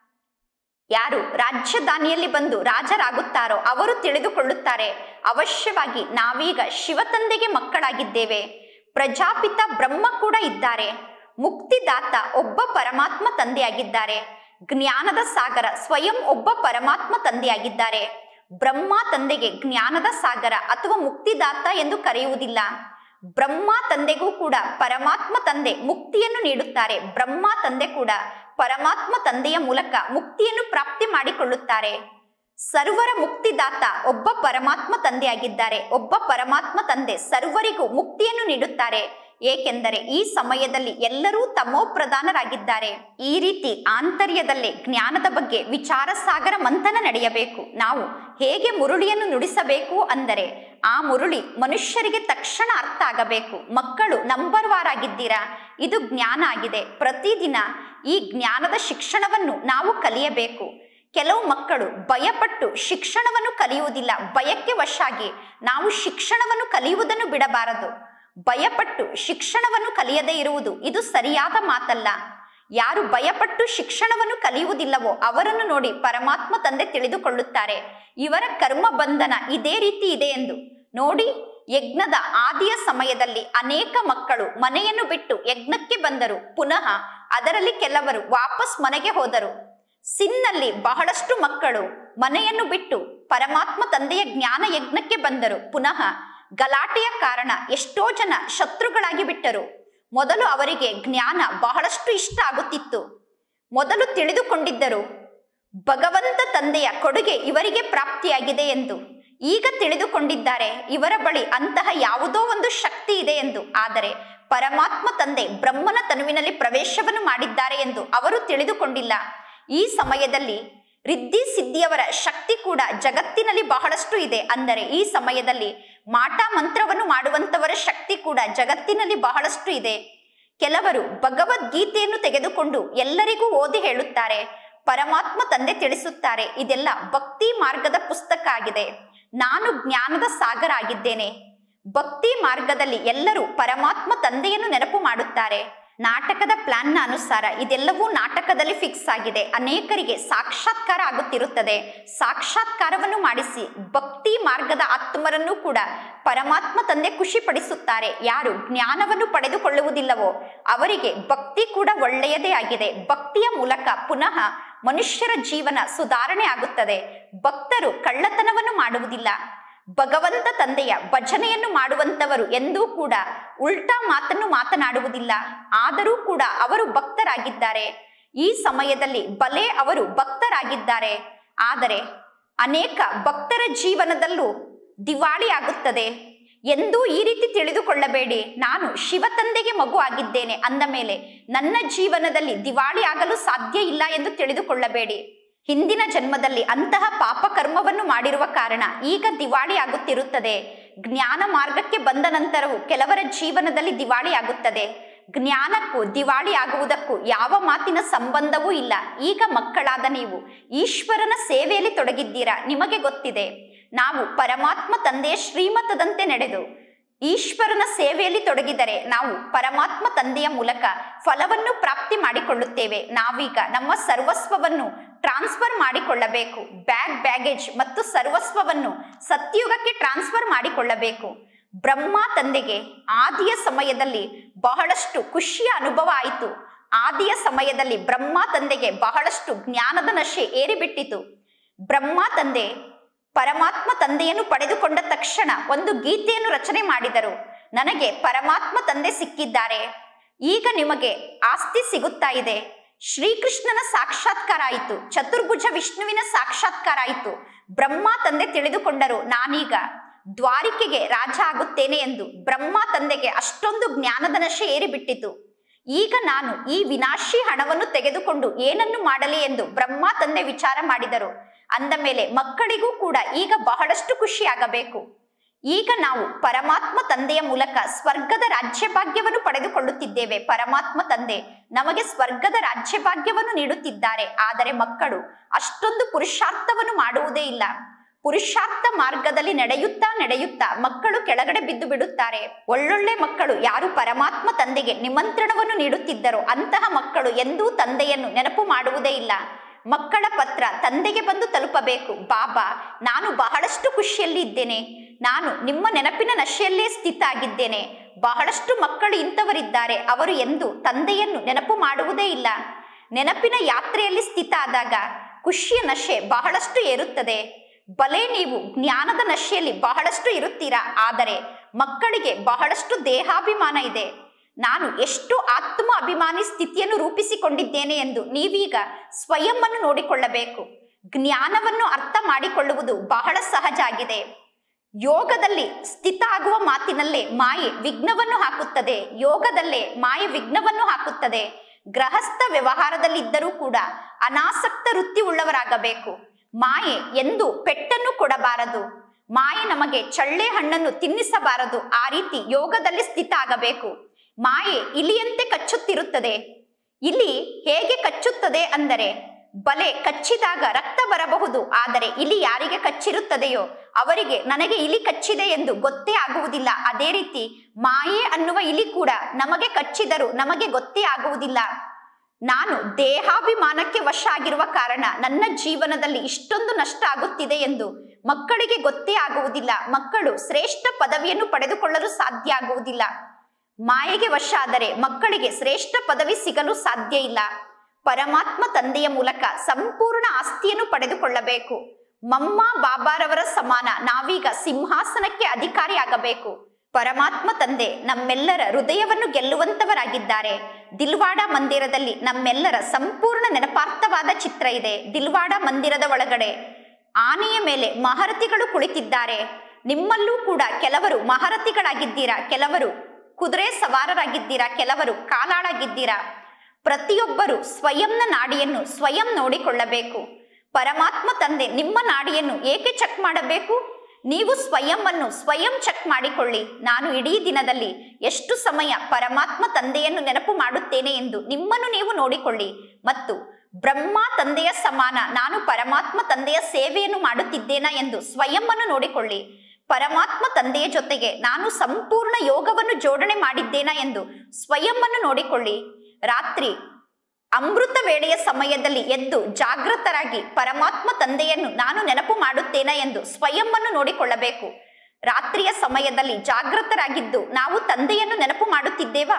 ಯಾರು ರಾಜಧಾನಿಯಲ್ಲಿ ಬಂದು ರಾಜರಾಗುತ್ತಾರೋ ಅವರು ತಿಳಿದುಕೊಳ್ಳುತ್ತಾರೆ ಅವಶ್ಯವಾಗಿ ನಾವೀಗ ಶಿವ ತಂದೆಗೆ ಮಕ್ಕಳಾಗಿದ್ದೇವೆ. ಪ್ರಜಾಪಿತ ಬ್ರಹ್ಮ ಕೂಡ ಇದ್ದಾರೆ. ಮುಕ್ತಿದಾತ ಒಬ್ಬ ಪರಮಾತ್ಮ ತಂದೆಯಾಗಿದ್ದಾರೆ. ಜ್ಞಾನದ ಸಾಗರ ಸ್ವಯಂ ಒಬ್ಬ ಪರಮಾತ್ಮ ತಂದೆಯಾಗಿದ್ದಾರೆ. ಬ್ರಹ್ಮ ತಂದೆಗೆ ಜ್ಞಾನದ ಸಾಗರ ಅಥವಾ ಮುಕ್ತಿದಾತ ಎಂದು ಕರೆಯುವುದಿಲ್ಲ. ಬ್ರಹ್ಮ ತಂದೆಗೂ ಕೂಡ ಪರಮಾತ್ಮ ತಂದೆ ಮುಕ್ತಿಯನ್ನು ನೀಡುತ್ತಾರೆ. ಬ್ರಹ್ಮ ತಂದೆ ಕೂಡ ಪರಮಾತ್ಮ ತಂದೆಯ ಮೂಲಕ ಮುಕ್ತಿಯನ್ನು ಪ್ರಾಪ್ತಿ ಮಾಡಿಕೊಳ್ಳುತ್ತಾರೆ. ಸರ್ವರ ಮುಕ್ತಿದಾತ ಒಬ್ಬ ಪರಮಾತ್ಮ ತಂದೆಯಾಗಿದ್ದಾರೆ. ಒಬ್ಬ ಪರಮಾತ್ಮ ತಂದೆ ಸರ್ವರಿಗೂ ಮುಕ್ತಿಯನ್ನು ನೀಡುತ್ತಾರೆ. ಏಕೆಂದರೆ ಈ ಸಮಯದಲ್ಲಿ ಎಲ್ಲರೂ ತಮೋಪ್ರಧಾನರಾಗಿದ್ದಾರೆ. ಈ ರೀತಿ ಆಂತರ್ಯದಲ್ಲೇ ಜ್ಞಾನದ ಬಗ್ಗೆ ವಿಚಾರ ಸಾಗರ ಮಂಥನ ನಡೆಯಬೇಕು. ನಾವು ಹೇಗೆ ಮುರುಳಿಯನ್ನು ನುಡಿಸಬೇಕು ಅಂದರೆ ಆ ಮುರುಳಿ ಮನುಷ್ಯರಿಗೆ ತಕ್ಷಣ ಅರ್ಥ ಆಗಬೇಕು. ಮಕ್ಕಳು ನಂಬರ್ ವಾರ್ ಆಗಿದ್ದೀರಾ, ಇದು ಜ್ಞಾನ ಆಗಿದೆ. ಪ್ರತಿದಿನ ಈ ಜ್ಞಾನದ ಶಿಕ್ಷಣವನ್ನು ನಾವು ಕಲಿಯಬೇಕು. ಕೆಲವು ಮಕ್ಕಳು ಭಯಪಟ್ಟು ಶಿಕ್ಷಣವನ್ನು ಕಲಿಯುವುದಿಲ್ಲ. ಭಯಕ್ಕೆ ವಶಾಗಿ ನಾವು ಶಿಕ್ಷಣವನ್ನು ಕಲಿಯುವುದನ್ನು ಬಿಡಬಾರದು. ಭಯಪಟ್ಟು ಶಿಕ್ಷಣವನ್ನು ಕಲಿಯದೇ ಇರುವುದು ಇದು ಸರಿಯಾದ ಮಾತಲ್ಲ. ಯಾರು ಭಯಪಟ್ಟು ಶಿಕ್ಷಣವನ್ನು ಕಲಿಯುವುದಿಲ್ಲವೋ ಅವರನ್ನು ನೋಡಿ ಪರಮಾತ್ಮ ತಂದೆ ತಿಳಿದುಕೊಳ್ಳುತ್ತಾರೆ ಇವರ ಕರ್ಮ ಬಂಧನ ಇದೇ ರೀತಿ ಇದೆ ಎಂದು. ನೋಡಿ, ಯಜ್ಞದ ಆದಿಯ ಸಮಯದಲ್ಲಿ ಅನೇಕ ಮಕ್ಕಳು ಮನೆಯನ್ನು ಬಿಟ್ಟು ಯಜ್ಞಕ್ಕೆ ಬಂದರು. ಪುನಃ ಅದರಲ್ಲಿ ಕೆಲವರು ವಾಪಸ್ ಮನೆಗೆ ಹೋದರು. ಸಿನ್ನಲ್ಲಿ ಬಹಳಷ್ಟು ಮಕ್ಕಳು ಮನೆಯನ್ನು ಬಿಟ್ಟು ಪರಮಾತ್ಮ ತಂದೆಯ ಜ್ಞಾನ ಯಜ್ಞಕ್ಕೆ ಬಂದರು. ಪುನಃ ಗಲಾಟೆಯ ಕಾರಣ ಎಷ್ಟೋ ಜನ ಶತ್ರುಗಳಾಗಿ ಬಿಟ್ಟರು. ಮೊದಲು ಅವರಿಗೆ ಜ್ಞಾನ ಬಹಳಷ್ಟು ಇಷ್ಟ ಆಗುತ್ತಿತ್ತು. ಮೊದಲು ತಿಳಿದುಕೊಂಡಿದ್ದರು ಭಗವಂತ ತಂದೆಯ ಕೊಡುಗೆ ಇವರಿಗೆ ಪ್ರಾಪ್ತಿಯಾಗಿದೆ ಎಂದು. ಈಗ ತಿಳಿದುಕೊಂಡಿದ್ದಾರೆ ಇವರ ಬಳಿ ಅಂತಹ ಯಾವುದೋ ಒಂದು ಶಕ್ತಿ ಇದೆ ಎಂದು. ಆದರೆ ಪರಮಾತ್ಮ ತಂದೆ ಬ್ರಹ್ಮನ ತನುವಿನಲ್ಲಿ ಪ್ರವೇಶವನ್ನು ಮಾಡಿದ್ದಾರೆ ಎಂದು ಅವರು ತಿಳಿದುಕೊಂಡಿಲ್ಲ. ಈ ಸಮಯದಲ್ಲಿ ರಿದ್ಧಿ ಸಿದ್ಧಿಯವರ ಶಕ್ತಿ ಕೂಡ ಜಗತ್ತಿನಲ್ಲಿ ಬಹಳಷ್ಟು ಇದೆ. ಅಂದರೆ ಈ ಸಮಯದಲ್ಲಿ ಮಾಟ ಮಂತ್ರವನ್ನು ಮಾಡುವಂತವರ ಶಕ್ತಿ ಕೂಡ ಜಗತ್ತಿನಲ್ಲಿ ಬಹಳಷ್ಟು ಇದೆ. ಕೆಲವರು ಭಗವದ್ಗೀತೆಯನ್ನು ತೆಗೆದುಕೊಂಡು ಎಲ್ಲರಿಗೂ ಓದಿ ಹೇಳುತ್ತಾರೆ. ಪರಮಾತ್ಮ ತಂದೆ ತಿಳಿಸುತ್ತಾರೆ, ಇದೆಲ್ಲ ಭಕ್ತಿ ಮಾರ್ಗದ ಪುಸ್ತಕ ಆಗಿದೆ. ನಾನು ಜ್ಞಾನದ ಸಾಗರ ಆಗಿದ್ದೇನೆ. ಭಕ್ತಿ ಮಾರ್ಗದಲ್ಲಿ ಎಲ್ಲರೂ ಪರಮಾತ್ಮ ತಂದೆಯನ್ನು ನೆನಪು ಮಾಡುತ್ತಾರೆ. ನಾಟಕದ ಪ್ಲಾನ್ನ ಅನುಸಾರ ಇದೆಲ್ಲವೂ ನಾಟಕದಲ್ಲಿ ಫಿಕ್ಸ್ ಆಗಿದೆ. ಅನೇಕರಿಗೆ ಸಾಕ್ಷಾತ್ಕಾರ ಆಗುತ್ತಿರುತ್ತದೆ. ಸಾಕ್ಷಾತ್ಕಾರವನ್ನು ಮಾಡಿಸಿ ಭಕ್ತಿ ಮಾರ್ಗದ ಆತ್ಮರನ್ನು ಕೂಡ ಪರಮಾತ್ಮ ತಂದೆ ಖುಷಿ ಪಡಿಸುತ್ತಾರೆ. ಯಾರು ಜ್ಞಾನವನ್ನು ಪಡೆದುಕೊಳ್ಳುವುದಿಲ್ಲವೋ ಅವರಿಗೆ ಭಕ್ತಿ ಕೂಡ ಒಳ್ಳೆಯದೇ ಆಗಿದೆ. ಭಕ್ತಿಯ ಮೂಲಕ ಪುನಃ ಮನುಷ್ಯರ ಜೀವನ ಸುಧಾರಣೆ ಆಗುತ್ತದೆ. ಭಕ್ತರು ಕಳ್ಳತನವನ್ನು ಮಾಡುವುದಿಲ್ಲ. ಭಗವಂತ ತಂದೆಯ ಭಜನೆಯನ್ನು ಮಾಡುವಂತವರು ಎಂದೂ ಕೂಡ ಉಲ್ಟಾ ಮಾತನ್ನು ಮಾತನಾಡುವುದಿಲ್ಲ. ಆದರೂ ಕೂಡ ಅವರು ಭಕ್ತರಾಗಿದ್ದಾರೆ. ಈ ಸಮಯದಲ್ಲಿ ಬಲೆ ಅವರು ಭಕ್ತರಾಗಿದ್ದಾರೆ. ಆದರೆ ಅನೇಕ ಭಕ್ತರ ಜೀವನದಲ್ಲೂ ದಿವಾಳಿ ಆಗುತ್ತದೆ. ಎಂದೂ ಈ ರೀತಿ ತಿಳಿದುಕೊಳ್ಳಬೇಡಿ, ನಾನು ಶಿವ ತಂದೆಗೆ ಮಗು ಆಗಿದ್ದೇನೆ ಅಂದ ಮೇಲೆ ನನ್ನ ಜೀವನದಲ್ಲಿ ದಿವಾಳಿ ಆಗಲು ಸಾಧ್ಯ ಇಲ್ಲ ಎಂದು ತಿಳಿದುಕೊಳ್ಳಬೇಡಿ. ಹಿಂದಿನ ಜನ್ಮದಲ್ಲಿ ಅಂತಹ ಪಾಪ ಕರ್ಮವನ್ನು ಮಾಡಿರುವ ಕಾರಣ ಈಗ ದಿವಾಳಿ ಆಗುತ್ತಿರುತ್ತದೆ. ಜ್ಞಾನ ಮಾರ್ಗಕ್ಕೆ ಬಂದ ನಂತರವೂ ಕೆಲವರ ಜೀವನದಲ್ಲಿ ದಿವಾಳಿ ಆಗುತ್ತದೆ. ಜ್ಞಾನಕ್ಕೂ ದಿವಾಳಿ ಆಗುವುದಕ್ಕೂ ಯಾವ ಮಾತಿನ ಸಂಬಂಧವೂ ಇಲ್ಲ. ಈಗ ಮಕ್ಕಳಾದ ನೀವು ಈಶ್ವರನ ಸೇವೆಯಲ್ಲಿ ತೊಡಗಿದ್ದೀರಾ. ನಿಮಗೆ ಗೊತ್ತಿದೆ, ನಾವು ಪರಮಾತ್ಮ ತಂದೆಯ ಶ್ರೀಮತದಂತೆ ನಡೆದು ಈಶ್ವರನ ಸೇವೆಯಲ್ಲಿ ತೊಡಗಿದರೆ ನಾವು ಪರಮಾತ್ಮ ತಂದೆಯ ಮೂಲಕ ಫಲವನ್ನು ಪ್ರಾಪ್ತಿ ಮಾಡಿಕೊಳ್ಳುತ್ತೇವೆ. ನಾವೀಗ ನಮ್ಮ ಸರ್ವಸ್ವವನ್ನು ಟ್ರಾನ್ಸ್ಫರ್ ಮಾಡಿಕೊಳ್ಳಬೇಕು. ಬ್ಯಾಗೇಜ್ ಮತ್ತು ಸರ್ವಸ್ವವನ್ನು ಸತ್ಯುಗಕ್ಕೆ ಟ್ರಾನ್ಸ್ಫರ್ ಮಾಡಿಕೊಳ್ಳಬೇಕು. ಬ್ರಹ್ಮ ತಂದೆಗೆ ಆದಿಯ ಸಮಯದಲ್ಲಿ ಬಹಳಷ್ಟು ಖುಷಿಯ ಅನುಭವ ಆಯಿತು. ಆದಿಯ ಸಮಯದಲ್ಲಿ ಬ್ರಹ್ಮ ತಂದೆಗೆ ಬಹಳಷ್ಟು ಜ್ಞಾನದ ನಶೆ ಏರಿಬಿಟ್ಟಿತು. ಬ್ರಹ್ಮ ತಂದೆ ಪರಮಾತ್ಮ ತಂದೆಯನ್ನು ಪಡೆದುಕೊಂಡ ತಕ್ಷಣ ಒಂದು ಗೀತೆಯನ್ನು ರಚನೆ ಮಾಡಿದರು. ನನಗೆ ಪರಮಾತ್ಮ ತಂದೆ ಸಿಕ್ಕಿದ್ದಾರೆ, ಈಗ ನಿಮಗೆ ಆಸ್ತಿ ಸಿಗುತ್ತಾ ಇದೆ. ಶ್ರೀಕೃಷ್ಣನ ಸಾಕ್ಷಾತ್ಕಾರ ಆಯಿತು, ಚತುರ್ಭುಜ ವಿಷ್ಣುವಿನ ಸಾಕ್ಷಾತ್ಕಾರ ಆಯಿತು. ಬ್ರಹ್ಮ ತಂದೆ ತಿಳಿದುಕೊಂಡರು, ನಾನೀಗ ದ್ವಾರಿಕೆಗೆ ರಾಜ ಆಗುತ್ತೇನೆ ಎಂದು. ಬ್ರಹ್ಮ ತಂದೆಗೆ ಅಷ್ಟೊಂದು ಜ್ಞಾನದ ನಶೆ ಏರಿಬಿಟ್ಟಿತು. ಈಗ ನಾನು ಈ ವಿನಾಶಿ ಹಣವನ್ನು ತೆಗೆದುಕೊಂಡು ಏನನ್ನು ಮಾಡಲಿ ಎಂದು ಬ್ರಹ್ಮ ತಂದೆ ವಿಚಾರ ಮಾಡಿದರು. ಅಂದ ಮೇಲೆ ಮಕ್ಕಳಿಗೂ ಕೂಡ ಈಗ ಬಹಳಷ್ಟು ಖುಷಿಯಾಗಬೇಕು. ಈಗ ನಾವು ಪರಮಾತ್ಮ ತಂದೆಯ ಮೂಲಕ ಸ್ವರ್ಗದ ರಾಜ್ಯ ಭಾಗ್ಯವನ್ನು ಪಡೆದುಕೊಳ್ಳುತ್ತಿದ್ದೇವೆ. ಪರಮಾತ್ಮ ತಂದೆ ನಮಗೆ ಸ್ವರ್ಗದ ರಾಜ್ಯ ಭಾಗ್ಯವನ್ನು ನೀಡುತ್ತಿದ್ದಾರೆ. ಆದರೆ ಮಕ್ಕಳು ಅಷ್ಟೊಂದು ಪುರುಷಾರ್ಥವನ್ನು ಮಾಡುವುದೇ ಇಲ್ಲ. ಪುರುಷಾರ್ಥ ಮಾರ್ಗದಲ್ಲಿ ನಡೆಯುತ್ತಾ ಮಕ್ಕಳು ಕೆಳಗಡೆ ಬಿದ್ದು ಬಿಡುತ್ತಾರೆ. ಒಳ್ಳೊಳ್ಳೆ ಮಕ್ಕಳು ಯಾರು ಪರಮಾತ್ಮ ತಂದೆಗೆ ನಿಮಂತ್ರಣವನ್ನು ನೀಡುತ್ತಿದ್ದರೋ ಅಂತಹ ಮಕ್ಕಳು ಎಂದೂ ತಂದೆಯನ್ನು ನೆನಪು ಮಾಡುವುದೇ ಇಲ್ಲ. ಮಕ್ಕಳ ಪತ್ರ ತಂದೆಗೆ ಬಂದು ತಲುಪಬೇಕು. ಬಾಬಾ, ನಾನು ಬಹಳಷ್ಟು ಖುಷಿಯಲ್ಲಿ ಇದ್ದೇನೆ, ನಾನು ನಿಮ್ಮ ನೆನಪಿನ ನಶೆಯಲ್ಲೇ ಸ್ಥಿತ ಆಗಿದ್ದೇನೆ. ಬಹಳಷ್ಟು ಮಕ್ಕಳು ಇಂಥವರಿದ್ದಾರೆ, ಅವರು ಎಂದು ತಂದೆಯನ್ನು ನೆನಪು ಮಾಡುವುದೇ ಇಲ್ಲ. ನೆನಪಿನ ಯಾತ್ರೆಯಲ್ಲಿ ಸ್ಥಿತ ಆದಾಗ ಖುಷಿಯ ನಶೆ ಬಹಳಷ್ಟು ಏರುತ್ತದೆ. ಬಲೆ ನೀವು ಜ್ಞಾನದ ನಶೆಯಲ್ಲಿ ಬಹಳಷ್ಟು ಇರುತ್ತೀರಾ. ಆದರೆ ಮಕ್ಕಳಿಗೆ ಬಹಳಷ್ಟು ದೇಹಾಭಿಮಾನ ಇದೆ. ನಾನು ಎಷ್ಟು ಆತ್ಮ ಅಭಿಮಾನಿ ಸ್ಥಿತಿಯನ್ನು ರೂಪಿಸಿಕೊಂಡಿದ್ದೇನೆ ಎಂದು ನೀವೀಗ ಸ್ವಯಂ ಅನ್ನು ನೋಡಿಕೊಳ್ಳಬೇಕು. ಜ್ಞಾನವನ್ನು ಅರ್ಥ ಮಾಡಿಕೊಳ್ಳುವುದು ಬಹಳ ಸಹಜ ಆಗಿದೆ. ಯೋಗದಲ್ಲಿ ಸ್ಥಿತ ಆಗುವ ಮಾತಿನಲ್ಲೇ ಮಾಯೆ ವಿಘ್ನವನ್ನು ಹಾಕುತ್ತದೆ. ಯೋಗದಲ್ಲೇ ಮಾಯೆ ವಿಘ್ನವನ್ನು ಹಾಕುತ್ತದೆ. ಗೃಹಸ್ಥ ವ್ಯವಹಾರದಲ್ಲಿದ್ದರೂ ಕೂಡ ಅನಾಸಕ್ತ ವೃತ್ತಿ ಉಳ್ಳವರಾಗಬೇಕು. ಮಾಯೆ ಎಂದು ಪೆಟ್ಟನ್ನು ಕೊಡಬಾರದು. ಮಾಯೆ ನಮಗೆ ಚಳ್ಳೆ ಹಣ್ಣನ್ನು ತಿನ್ನಿಸಬಾರದು. ಆ ರೀತಿ ಯೋಗದಲ್ಲಿ ಸ್ಥಿತ ಆಗಬೇಕು. ಮಾಯೆ ಇಲಿಯಂತೆ ಕಚ್ಚುತ್ತಿರುತ್ತದೆ. ಇಲಿ ಹೇಗೆ ಕಚ್ಚುತ್ತದೆ ಅಂದರೆ, ಬಲೆ ಕಚ್ಚಿದಾಗ ರಕ್ತ ಬರಬಹುದು, ಆದರೆ ಇಲಿ ಯಾರಿಗೆ ಕಚ್ಚಿರುತ್ತದೆಯೋ ಅವರಿಗೆ ನನಗೆ ಇಲಿ ಕಚ್ಚಿದೆ ಎಂದು ಗೊತ್ತೇ ಆಗುವುದಿಲ್ಲ. ಅದೇ ರೀತಿ ಮಾಯೆ ಅನ್ನುವ ಇಲಿ ಕೂಡ ನಮಗೆ ಕಚ್ಚಿದರೂ ನಮಗೆ ಗೊತ್ತೇ ಆಗುವುದಿಲ್ಲ. ನಾನು ದೇಹಾಭಿಮಾನಕ್ಕೆ ವಶ ಆಗಿರುವ ಕಾರಣ ನನ್ನ ಜೀವನದಲ್ಲಿ ಇಷ್ಟೊಂದು ನಷ್ಟ ಆಗುತ್ತಿದೆ ಎಂದು ಮಕ್ಕಳಿಗೆ ಗೊತ್ತೇ ಆಗುವುದಿಲ್ಲ. ಮಕ್ಕಳು ಶ್ರೇಷ್ಠ ಪದವಿಯನ್ನು ಪಡೆದುಕೊಳ್ಳಲು ಸಾಧ್ಯ ಆಗುವುದಿಲ್ಲ. ಮಾಯೆಗೆ ವಶ ಆದರೆ ಮಕ್ಕಳಿಗೆ ಶ್ರೇಷ್ಠ ಪದವಿ ಸಿಗಲು ಸಾಧ್ಯ ಇಲ್ಲ. ಪರಮಾತ್ಮ ತಂದೆಯ ಮೂಲಕ ಸಂಪೂರ್ಣ ಆಸ್ತಿಯನ್ನು ಪಡೆದುಕೊಳ್ಳಬೇಕು. ಮಮ್ಮ ಬಾಬಾರವರ ಸಮಾನ ನಾವೀಗ ಸಿಂಹಾಸನಕ್ಕೆ ಅಧಿಕಾರಿ ಆಗಬೇಕು. ಪರಮಾತ್ಮ ತಂದೆ ನಮ್ಮೆಲ್ಲರ ಹೃದಯವನ್ನು ಗೆಲ್ಲುವಂತವರಾಗಿದ್ದಾರೆ. ದಿಲ್ವಾಡ ಮಂದಿರದಲ್ಲಿ ನಮ್ಮೆಲ್ಲರ ಸಂಪೂರ್ಣ ನೆನಪಾರ್ಥವಾದ ಚಿತ್ರ ಇದೆ. ದಿಲ್ವಾಡ ಮಂದಿರದ ಒಳಗಡೆ ಆನೆಯ ಮೇಲೆ ಮಹಾರಥಿಗಳು ಕುಳಿತಿದ್ದಾರೆ. ನಿಮ್ಮಲ್ಲೂ ಕೂಡ ಕೆಲವರು ಮಹಾರಥಿಗಳಾಗಿದ್ದೀರಾ, ಕೆಲವರು ಕುದುರೆ ಸವಾರರಾಗಿದ್ದೀರಾ, ಕೆಲವರು ಕಾಲಾಳಾಗಿದ್ದೀರಾ. ಪ್ರತಿಯೊಬ್ಬರು ಸ್ವಯಂನ ನಾಡಿಯನ್ನು ಸ್ವಯಂ ನೋಡಿಕೊಳ್ಳಬೇಕು. ಪರಮಾತ್ಮ ತಂದೆ ನಿಮ್ಮ ನಾಡಿಯನ್ನು ಏಕೆ ಚೆಕ್ ಮಾಡಬೇಕು? ನೀವು ಸ್ವಯಂವನ್ನು ಸ್ವಯಂ ಚೆಕ್ ಮಾಡಿಕೊಳ್ಳಿ. ನಾನು ಇಡೀ ದಿನದಲ್ಲಿ ಎಷ್ಟು ಸಮಯ ಪರಮಾತ್ಮ ತಂದೆಯನ್ನು ನೆನಪು ಮಾಡುತ್ತೇನೆ ಎಂದು ನಿಮ್ಮನ್ನು ನೀವು ನೋಡಿಕೊಳ್ಳಿ. ಮತ್ತು ಬ್ರಹ್ಮ ತಂದೆಯ ಸಮಾನ ನಾನು ಪರಮಾತ್ಮ ತಂದೆಯ ಸೇವೆಯನ್ನು ಮಾಡುತ್ತಿದ್ದೇನಾ ಎಂದು ಸ್ವಯಂವನ್ನು ನೋಡಿಕೊಳ್ಳಿ. ಪರಮಾತ್ಮ ತಂದೆಯ ಜೊತೆಗೆ ನಾನು ಸಂಪೂರ್ಣ ಯೋಗವನ್ನು ಜೋಡಣೆ ಮಾಡಿದ್ದೇನಾ ಎಂದು ಸ್ವಯಂವನ್ನು ನೋಡಿಕೊಳ್ಳಿ. ರಾತ್ರಿ ಅಮೃತ ವೇಳೆಯ ಸಮಯದಲ್ಲಿ ಎದ್ದು ಜಾಗೃತರಾಗಿ ಪರಮಾತ್ಮ ತಂದೆಯನ್ನು ನಾನು ನೆನಪು ಮಾಡುತ್ತೇನಾ ಎಂದು ಸ್ವಯಂವನ್ನು ನೋಡಿಕೊಳ್ಳಬೇಕು. ರಾತ್ರಿಯ ಸಮಯದಲ್ಲಿ ಜಾಗೃತರಾಗಿದ್ದು ನಾವು ತಂದೆಯನ್ನು ನೆನಪು ಮಾಡುತ್ತಿದ್ದೇವಾ?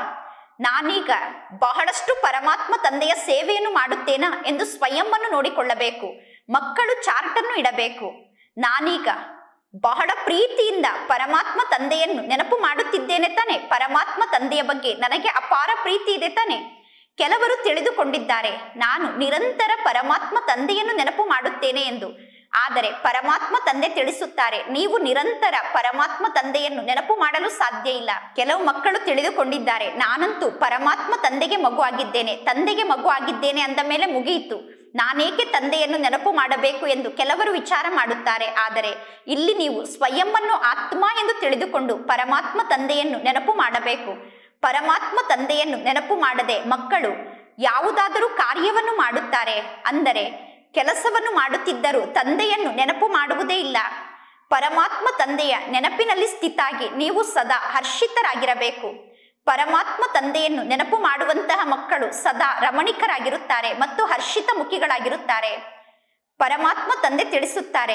ನಾನೀಗ ಬಹಳಷ್ಟು ಪರಮಾತ್ಮ ತಂದೆಯ ಸೇವೆಯನ್ನು ಮಾಡುತ್ತೇನಾ ಎಂದು ಸ್ವಯಂವನ್ನು ನೋಡಿಕೊಳ್ಳಬೇಕು. ಮಕ್ಕಳು ಚಾರ್ಟನ್ನು ಇಡಬೇಕು. ನಾನೀಗ ಬಹಳ ಪ್ರೀತಿಯಿಂದ ಪರಮಾತ್ಮ ತಂದೆಯನ್ನು ನೆನಪು ಮಾಡುತ್ತಿದ್ದೇನೆ ತಾನೆ? ಪರಮಾತ್ಮ ತಂದೆಯ ಬಗ್ಗೆ ನನಗೆ ಅಪಾರ ಪ್ರೀತಿ ಇದೆ ತಾನೆ? ಕೆಲವರು ತಿಳಿದುಕೊಂಡಿದ್ದಾರೆ ನಾನು ನಿರಂತರ ಪರಮಾತ್ಮ ತಂದೆಯನ್ನು ನೆನಪು ಮಾಡುತ್ತೇನೆ ಎಂದು. ಆದರೆ ಪರಮಾತ್ಮ ತಂದೆ ತಿಳಿಸುತ್ತಾರೆ, ನೀವು ನಿರಂತರ ಪರಮಾತ್ಮ ತಂದೆಯನ್ನು ನೆನಪು ಮಾಡಲು ಸಾಧ್ಯ ಇಲ್ಲ. ಕೆಲವು ಮಕ್ಕಳು ತಿಳಿದುಕೊಂಡಿದ್ದಾರೆ, ನಾನಂತೂ ಪರಮಾತ್ಮ ತಂದೆಗೆ ಮಗು ಆಗಿದ್ದೇನೆ, ತಂದೆಗೆ ಮಗು ಆಗಿದ್ದೇನೆ ಅಂದ ಮೇಲೆ ಮುಗಿಯಿತು, ನಾನೇಕೆ ತಂದೆಯನ್ನು ನೆನಪು ಮಾಡಬೇಕು ಎಂದು ಕೆಲವರು ವಿಚಾರ ಮಾಡುತ್ತಾರೆ. ಆದರೆ ಇಲ್ಲಿ ನೀವು ಸ್ವಯಂವನ್ನು ಆತ್ಮ ಎಂದು ತಿಳಿದುಕೊಂಡು ಪರಮಾತ್ಮ ತಂದೆಯನ್ನು ನೆನಪು ಮಾಡಬೇಕು. ಪರಮಾತ್ಮ ತಂದೆಯನ್ನು ನೆನಪು ಮಾಡದೆ ಮಕ್ಕಳು ಯಾವುದಾದರೂ ಕಾರ್ಯವನ್ನು ಮಾಡುತ್ತಾರೆ, ಅಂದರೆ ಕೆಲಸವನ್ನು ಮಾಡುತ್ತಿದ್ದರೂ ತಂದೆಯನ್ನು ನೆನಪು ಮಾಡುವುದೇ ಇಲ್ಲ. ಪರಮಾತ್ಮ ತಂದೆಯ ನೆನಪಿನಲ್ಲಿ ಸ್ಥಿತಾಗಿ ನೀವು ಸದಾ ಹರ್ಷಿತರಾಗಿರಬೇಕು. ಪರಮಾತ್ಮ ತಂದೆಯನ್ನು ನೆನಪು ಮಾಡುವಂತಹ ಮಕ್ಕಳು ಸದಾ ರಮಣೀಕರಾಗಿರುತ್ತಾರೆ ಮತ್ತು ಹರ್ಷಿತ ಮುಖಿಗಳಾಗಿರುತ್ತಾರೆ. ಪರಮಾತ್ಮ ತಂದೆ ತಿಳಿಸುತ್ತಾರೆ,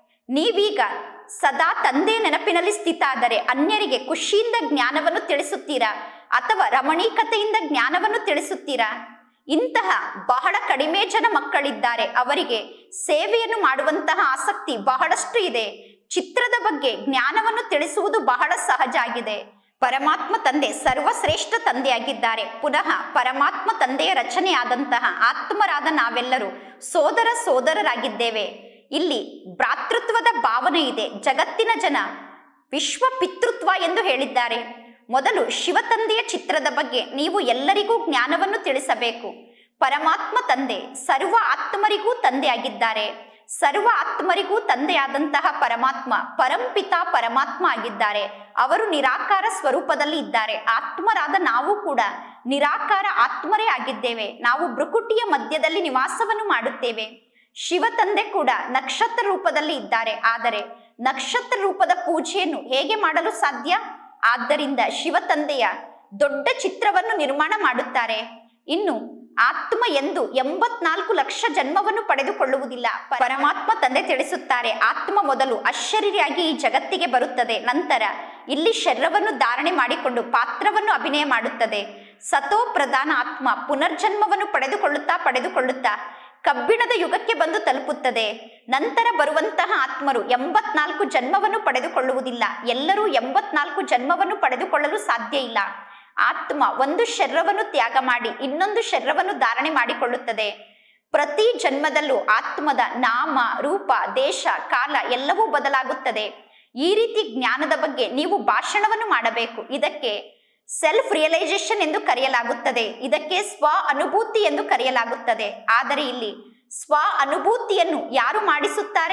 ನೀವೀಗ ಸದಾ ತಂದೆಯ ನೆನಪಿನಲ್ಲಿ ಸ್ಥಿತ ಆದರೆ ಅನ್ಯರಿಗೆ ಖುಷಿಯಿಂದ ಜ್ಞಾನವನ್ನು ತಿಳಿಸುತ್ತೀರಾ ಅಥವಾ ರಮಣೀಕತೆಯಿಂದ ಜ್ಞಾನವನ್ನು ತಿಳಿಸುತ್ತೀರಾ? ಇಂತಹ ಬಹಳ ಕಡಿಮೆ ಜನ ಮಕ್ಕಳಿದ್ದಾರೆ. ಅವರಿಗೆ ಸೇವೆಯನ್ನು ಮಾಡುವಂತಹ ಆಸಕ್ತಿ ಬಹಳಷ್ಟು ಇದೆ. ಚಿತ್ರದ ಬಗ್ಗೆ ಜ್ಞಾನವನ್ನು ತಿಳಿಸುವುದು ಬಹಳ ಸಹಜ ಆಗಿದೆ. ಪರಮಾತ್ಮ ತಂದೆ ಸರ್ವಶ್ರೇಷ್ಠ ತಂದೆಯಾಗಿದ್ದಾರೆ. ಪುನಃ ಪರಮಾತ್ಮ ತಂದೆಯ ರಚನೆಯಾದಂತಹ ಆತ್ಮರಾದ ನಾವೆಲ್ಲರೂ ಸೋದರರಾಗಿದ್ದೇವೆ. ಇಲ್ಲಿ ಭ್ರಾತೃತ್ವದ ಭಾವನೆ ಇದೆ. ಜಗತ್ತಿನ ಜನ ವಿಶ್ವ ಪಿತೃತ್ವ ಎಂದು ಹೇಳಿದ್ದಾರೆ. ಮೊದಲು ಶಿವತಂದೆಯ ಚಿತ್ರದ ಬಗ್ಗೆ ನೀವು ಎಲ್ಲರಿಗೂ ಜ್ಞಾನವನ್ನು ತಿಳಿಸಬೇಕು. ಪರಮಾತ್ಮ ತಂದೆ ಸರ್ವ ಆತ್ಮರಿಗೂ ತಂದೆಯಾಗಿದ್ದಾರೆ. ಸರ್ವ ಆತ್ಮರಿಗೂ ತಂದೆಯಾದಂತಹ ಪರಮಾತ್ಮ ಪರಂಪಿತ ಪರಮಾತ್ಮ ಆಗಿದ್ದಾರೆ. ಅವರು ನಿರಾಕಾರ ಸ್ವರೂಪದಲ್ಲಿ ಇದ್ದಾರೆ. ಆತ್ಮರಾದ ನಾವು ಕೂಡ ನಿರಾಕಾರ ಆತ್ಮರೇ ಆಗಿದ್ದೇವೆ. ನಾವು ಭ್ರುಕುಟಿಯ ಮಧ್ಯದಲ್ಲಿ ನಿವಾಸವನ್ನು ಮಾಡುತ್ತೇವೆ. ಶಿವ ತಂದೆ ಕೂಡ ನಕ್ಷತ್ರ ರೂಪದಲ್ಲಿ ಇದ್ದಾರೆ. ಆದರೆ ನಕ್ಷತ್ರ ರೂಪದ ಪೂಜೆಯನ್ನು ಹೇಗೆ ಮಾಡಲು ಸಾಧ್ಯ? ಆದ್ದರಿಂದ ಶಿವ ತಂದೆಯ ದೊಡ್ಡ ಚಿತ್ರವನ್ನು ನಿರ್ಮಾಣ ಮಾಡುತ್ತಾರೆ. ಇನ್ನು ಆತ್ಮ ಎಂದು 84 ಲಕ್ಷ ಜನ್ಮವನ್ನು ಪಡೆದುಕೊಳ್ಳುವುದಿಲ್ಲ. ಪರಮಾತ್ಮ ತಂದೆ ತಿಳಿಸುತ್ತಾರೆ, ಆತ್ಮ ಮೊದಲು ಅಶರೀರಿಯಾಗಿ ಈ ಜಗತ್ತಿಗೆ ಬರುತ್ತದೆ. ನಂತರ ಇಲ್ಲಿ ಶರೀರವನ್ನು ಧಾರಣೆ ಮಾಡಿಕೊಂಡು ಪಾತ್ರವನ್ನು ಅಭಿನಯ ಮಾಡುತ್ತದೆ. ಸತೋ ಪ್ರಧಾನ ಆತ್ಮ ಪುನರ್ಜನ್ಮವನ್ನು ಪಡೆದುಕೊಳ್ಳುತ್ತಾ ಕಬ್ಬಿಣದ ಯುಗಕ್ಕೆ ಬಂದು ತಲುಪುತ್ತದೆ. ನಂತರ ಬರುವಂತಹ ಆತ್ಮರು 84 ಜನ್ಮವನ್ನು ಪಡೆದುಕೊಳ್ಳುವುದಿಲ್ಲ. ಎಲ್ಲರೂ 84 ಜನ್ಮವನ್ನು ಪಡೆದುಕೊಳ್ಳಲು ಸಾಧ್ಯ ಇಲ್ಲ. ಆತ್ಮ ಒಂದು ಶರೀರವನ್ನು ತ್ಯಾಗ ಮಾಡಿ ಇನ್ನೊಂದು ಶರೀರವನ್ನು ಧಾರಣೆ ಮಾಡಿಕೊಳ್ಳುತ್ತದೆ. ಪ್ರತಿ ಜನ್ಮದಲ್ಲೂ ಆತ್ಮದ ನಾಮ, ರೂಪ, ದೇಶ, ಕಾಲ ಎಲ್ಲವೂ ಬದಲಾಗುತ್ತದೆ. ಈ ರೀತಿ ಜ್ಞಾನದ ಬಗ್ಗೆ ನೀವು ಭಾಷಣವನ್ನು ಮಾಡಬೇಕು. ಇದಕ್ಕೆ ಸೆಲ್ಫ್ ರಿಯಲೈಸೇಷನ್ ಎಂದು ಕರೆಯಲಾಗುತ್ತದೆ. ಇದಕ್ಕೆ ಸ್ವ ಅನುಭೂತಿ ಎಂದು ಕರೆಯಲಾಗುತ್ತದೆ. ಆದರೆ ಇಲ್ಲಿ ಸ್ವ ಅನುಭೂತಿಯನ್ನು ಯಾರು ಮಾಡಿಸುತ್ತಾರೆ?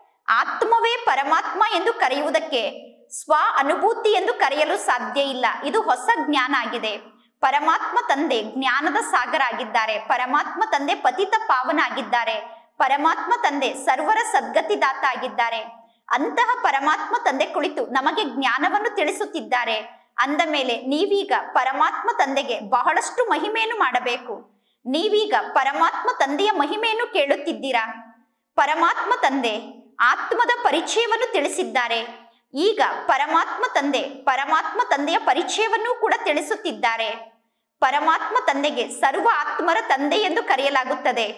ಆತ್ಮವೇ ಪರಮಾತ್ಮ ಎಂದು ಕರೆಯುವುದಕ್ಕೆ ಸ್ವ ಅನುಭೂತಿ ಎಂದು ಕರೆಯಲು ಸಾಧ್ಯ ಇಲ್ಲ. ಇದು ಹೊಸ ಜ್ಞಾನ ಆಗಿದೆ. ಪರಮಾತ್ಮ ತಂದೆ ಜ್ಞಾನದ ಸಾಗರ ಆಗಿದ್ದಾರೆ. ಪರಮಾತ್ಮ ತಂದೆ ಪತಿತ ಪಾವನ ಆಗಿದ್ದಾರೆ. ಪರಮಾತ್ಮ ತಂದೆ ಸರ್ವರ ಸದ್ಗತಿದಾತ ಆಗಿದ್ದಾರೆ. ಅಂತಹ ಪರಮಾತ್ಮ ತಂದೆ ಕುಳಿತು ನಮಗೆ ಜ್ಞಾನವನ್ನು ತಿಳಿಸುತ್ತಿದ್ದಾರೆ. ಅಂದ ಮೇಲೆ ನೀವೀಗ ಪರಮಾತ್ಮ ತಂದೆಗೆ ಬಹಳಷ್ಟು ಮಹಿಮೆಯನ್ನು ಮಾಡಬೇಕು. ನೀವೀಗ ಪರಮಾತ್ಮ ತಂದೆಯ ಮಹಿಮೆಯನ್ನು ಕೇಳುತ್ತಿದ್ದೀರಾ. ಪರಮಾತ್ಮ ತಂದೆ ಆತ್ಮದ ಪರಿಚಯವನ್ನು ತಿಳಿಸಿದ್ದಾರೆ. ಈಗ ಪರಮಾತ್ಮ ತಂದೆಯ ಪರಿಚಯವನ್ನು ಕೂಡ ತಿಳಿಸುತ್ತಿದ್ದಾರೆ. ಪರಮಾತ್ಮ ತಂದೆಗೆ ಸರ್ವ ಆತ್ಮರ ತಂದೆ ಎಂದು ಕರೆಯಲಾಗುತ್ತದೆ.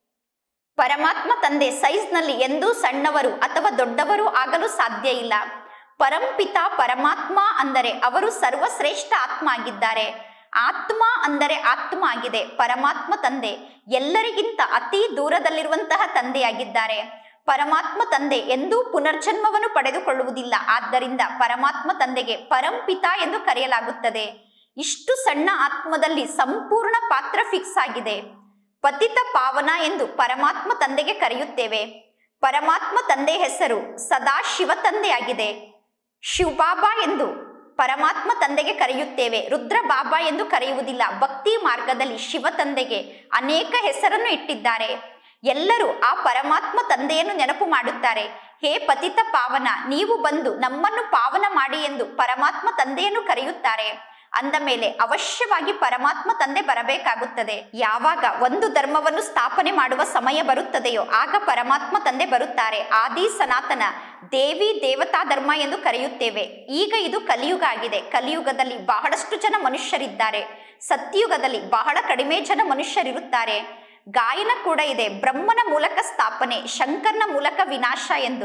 ಪರಮಾತ್ಮ ತಂದೆ ಸೈಜ್ನಲ್ಲಿ ಎಂದೂ ಸಣ್ಣವರು ಅಥವಾ ದೊಡ್ಡವರು ಆಗಲು ಸಾಧ್ಯ ಇಲ್ಲ. ಪರಂಪಿತ ಪರಮಾತ್ಮ ಅಂದರೆ ಅವರು ಸರ್ವಶ್ರೇಷ್ಠ ಆತ್ಮ ಆಗಿದ್ದಾರೆ. ಆತ್ಮ ಅಂದರೆ ಆತ್ಮ ಆಗಿದೆ. ಪರಮಾತ್ಮ ತಂದೆ ಎಲ್ಲರಿಗಿಂತ ಅತಿ ದೂರದಲ್ಲಿರುವಂತಹ ತಂದೆಯಾಗಿದ್ದಾರೆ. ಪರಮಾತ್ಮ ತಂದೆ ಎಂದೂ ಪುನರ್ಜನ್ಮವನ್ನು ಪಡೆದುಕೊಳ್ಳುವುದಿಲ್ಲ. ಆದ್ದರಿಂದ ಪರಮಾತ್ಮ ತಂದೆಗೆ ಪರಂಪಿತ ಎಂದು ಕರೆಯಲಾಗುತ್ತದೆ. ಇಷ್ಟು ಸಣ್ಣ ಆತ್ಮದಲ್ಲಿ ಸಂಪೂರ್ಣ ಪಾತ್ರ ಫಿಕ್ಸ್ ಆಗಿದೆ. ಪತಿತ ಪಾವನ ಎಂದು ಪರಮಾತ್ಮ ತಂದೆಗೆ ಕರೆಯುತ್ತೇವೆ. ಪರಮಾತ್ಮ ತಂದೆ ಹೆಸರು ಸದಾ ಶಿವ ತಂದೆಯಾಗಿದೆ. ಶಿವಬಾಬಾ ಎಂದು ಪರಮಾತ್ಮ ತಂದೆಗೆ ಕರೆಯುತ್ತೇವೆ. ರುದ್ರ ಬಾಬಾ ಎಂದು ಕರೆಯುವುದಿಲ್ಲ. ಭಕ್ತಿ ಮಾರ್ಗದಲ್ಲಿ ಶಿವ ತಂದೆಗೆ ಅನೇಕ ಹೆಸರನ್ನು ಇಟ್ಟಿದ್ದಾರೆ. ಎಲ್ಲರೂ ಆ ಪರಮಾತ್ಮ ತಂದೆಯನ್ನು ನೆನಪು ಮಾಡುತ್ತಾರೆ. ಹೇ ಪತಿತ ಪಾವನ, ನೀವು ಬಂದು ನಮ್ಮನ್ನು ಪಾವನ ಮಾಡಿ ಎಂದು ಪರಮಾತ್ಮ ತಂದೆಯನ್ನು ಕರೆಯುತ್ತಾರೆ. ಅಂದ ಮೇಲೆ ಅವಶ್ಯವಾಗಿ ಪರಮಾತ್ಮ ತಂದೆ ಬರಬೇಕಾಗುತ್ತದೆ. ಯಾವಾಗ ಒಂದು ಧರ್ಮವನ್ನು ಸ್ಥಾಪನೆ ಮಾಡುವ ಸಮಯ ಬರುತ್ತದೆಯೋ ಆಗ ಪರಮಾತ್ಮ ತಂದೆ ಬರುತ್ತಾರೆ. ಆದಿ ಸನಾತನ ದೇವಿ ದೇವತಾ ಧರ್ಮ ಎಂದು ಕರೆಯುತ್ತೇವೆ. ಈಗ ಇದು ಕಲಿಯುಗ ಆಗಿದೆ. ಕಲಿಯುಗದಲ್ಲಿ ಬಹಳಷ್ಟು ಜನ ಮನುಷ್ಯರಿದ್ದಾರೆ. ಸತ್ಯುಗದಲ್ಲಿ ಬಹಳ ಕಡಿಮೆ ಜನ ಮನುಷ್ಯರಿರುತ್ತಾರೆ. ಗಾಯನ ಕೂಡ ಇದೆ. ಬ್ರಹ್ಮನ ಮೂಲಕ ಸ್ಥಾಪನೆ, ಶಂಕರನ ಮೂಲಕ ವಿನಾಶ ಎಂದು.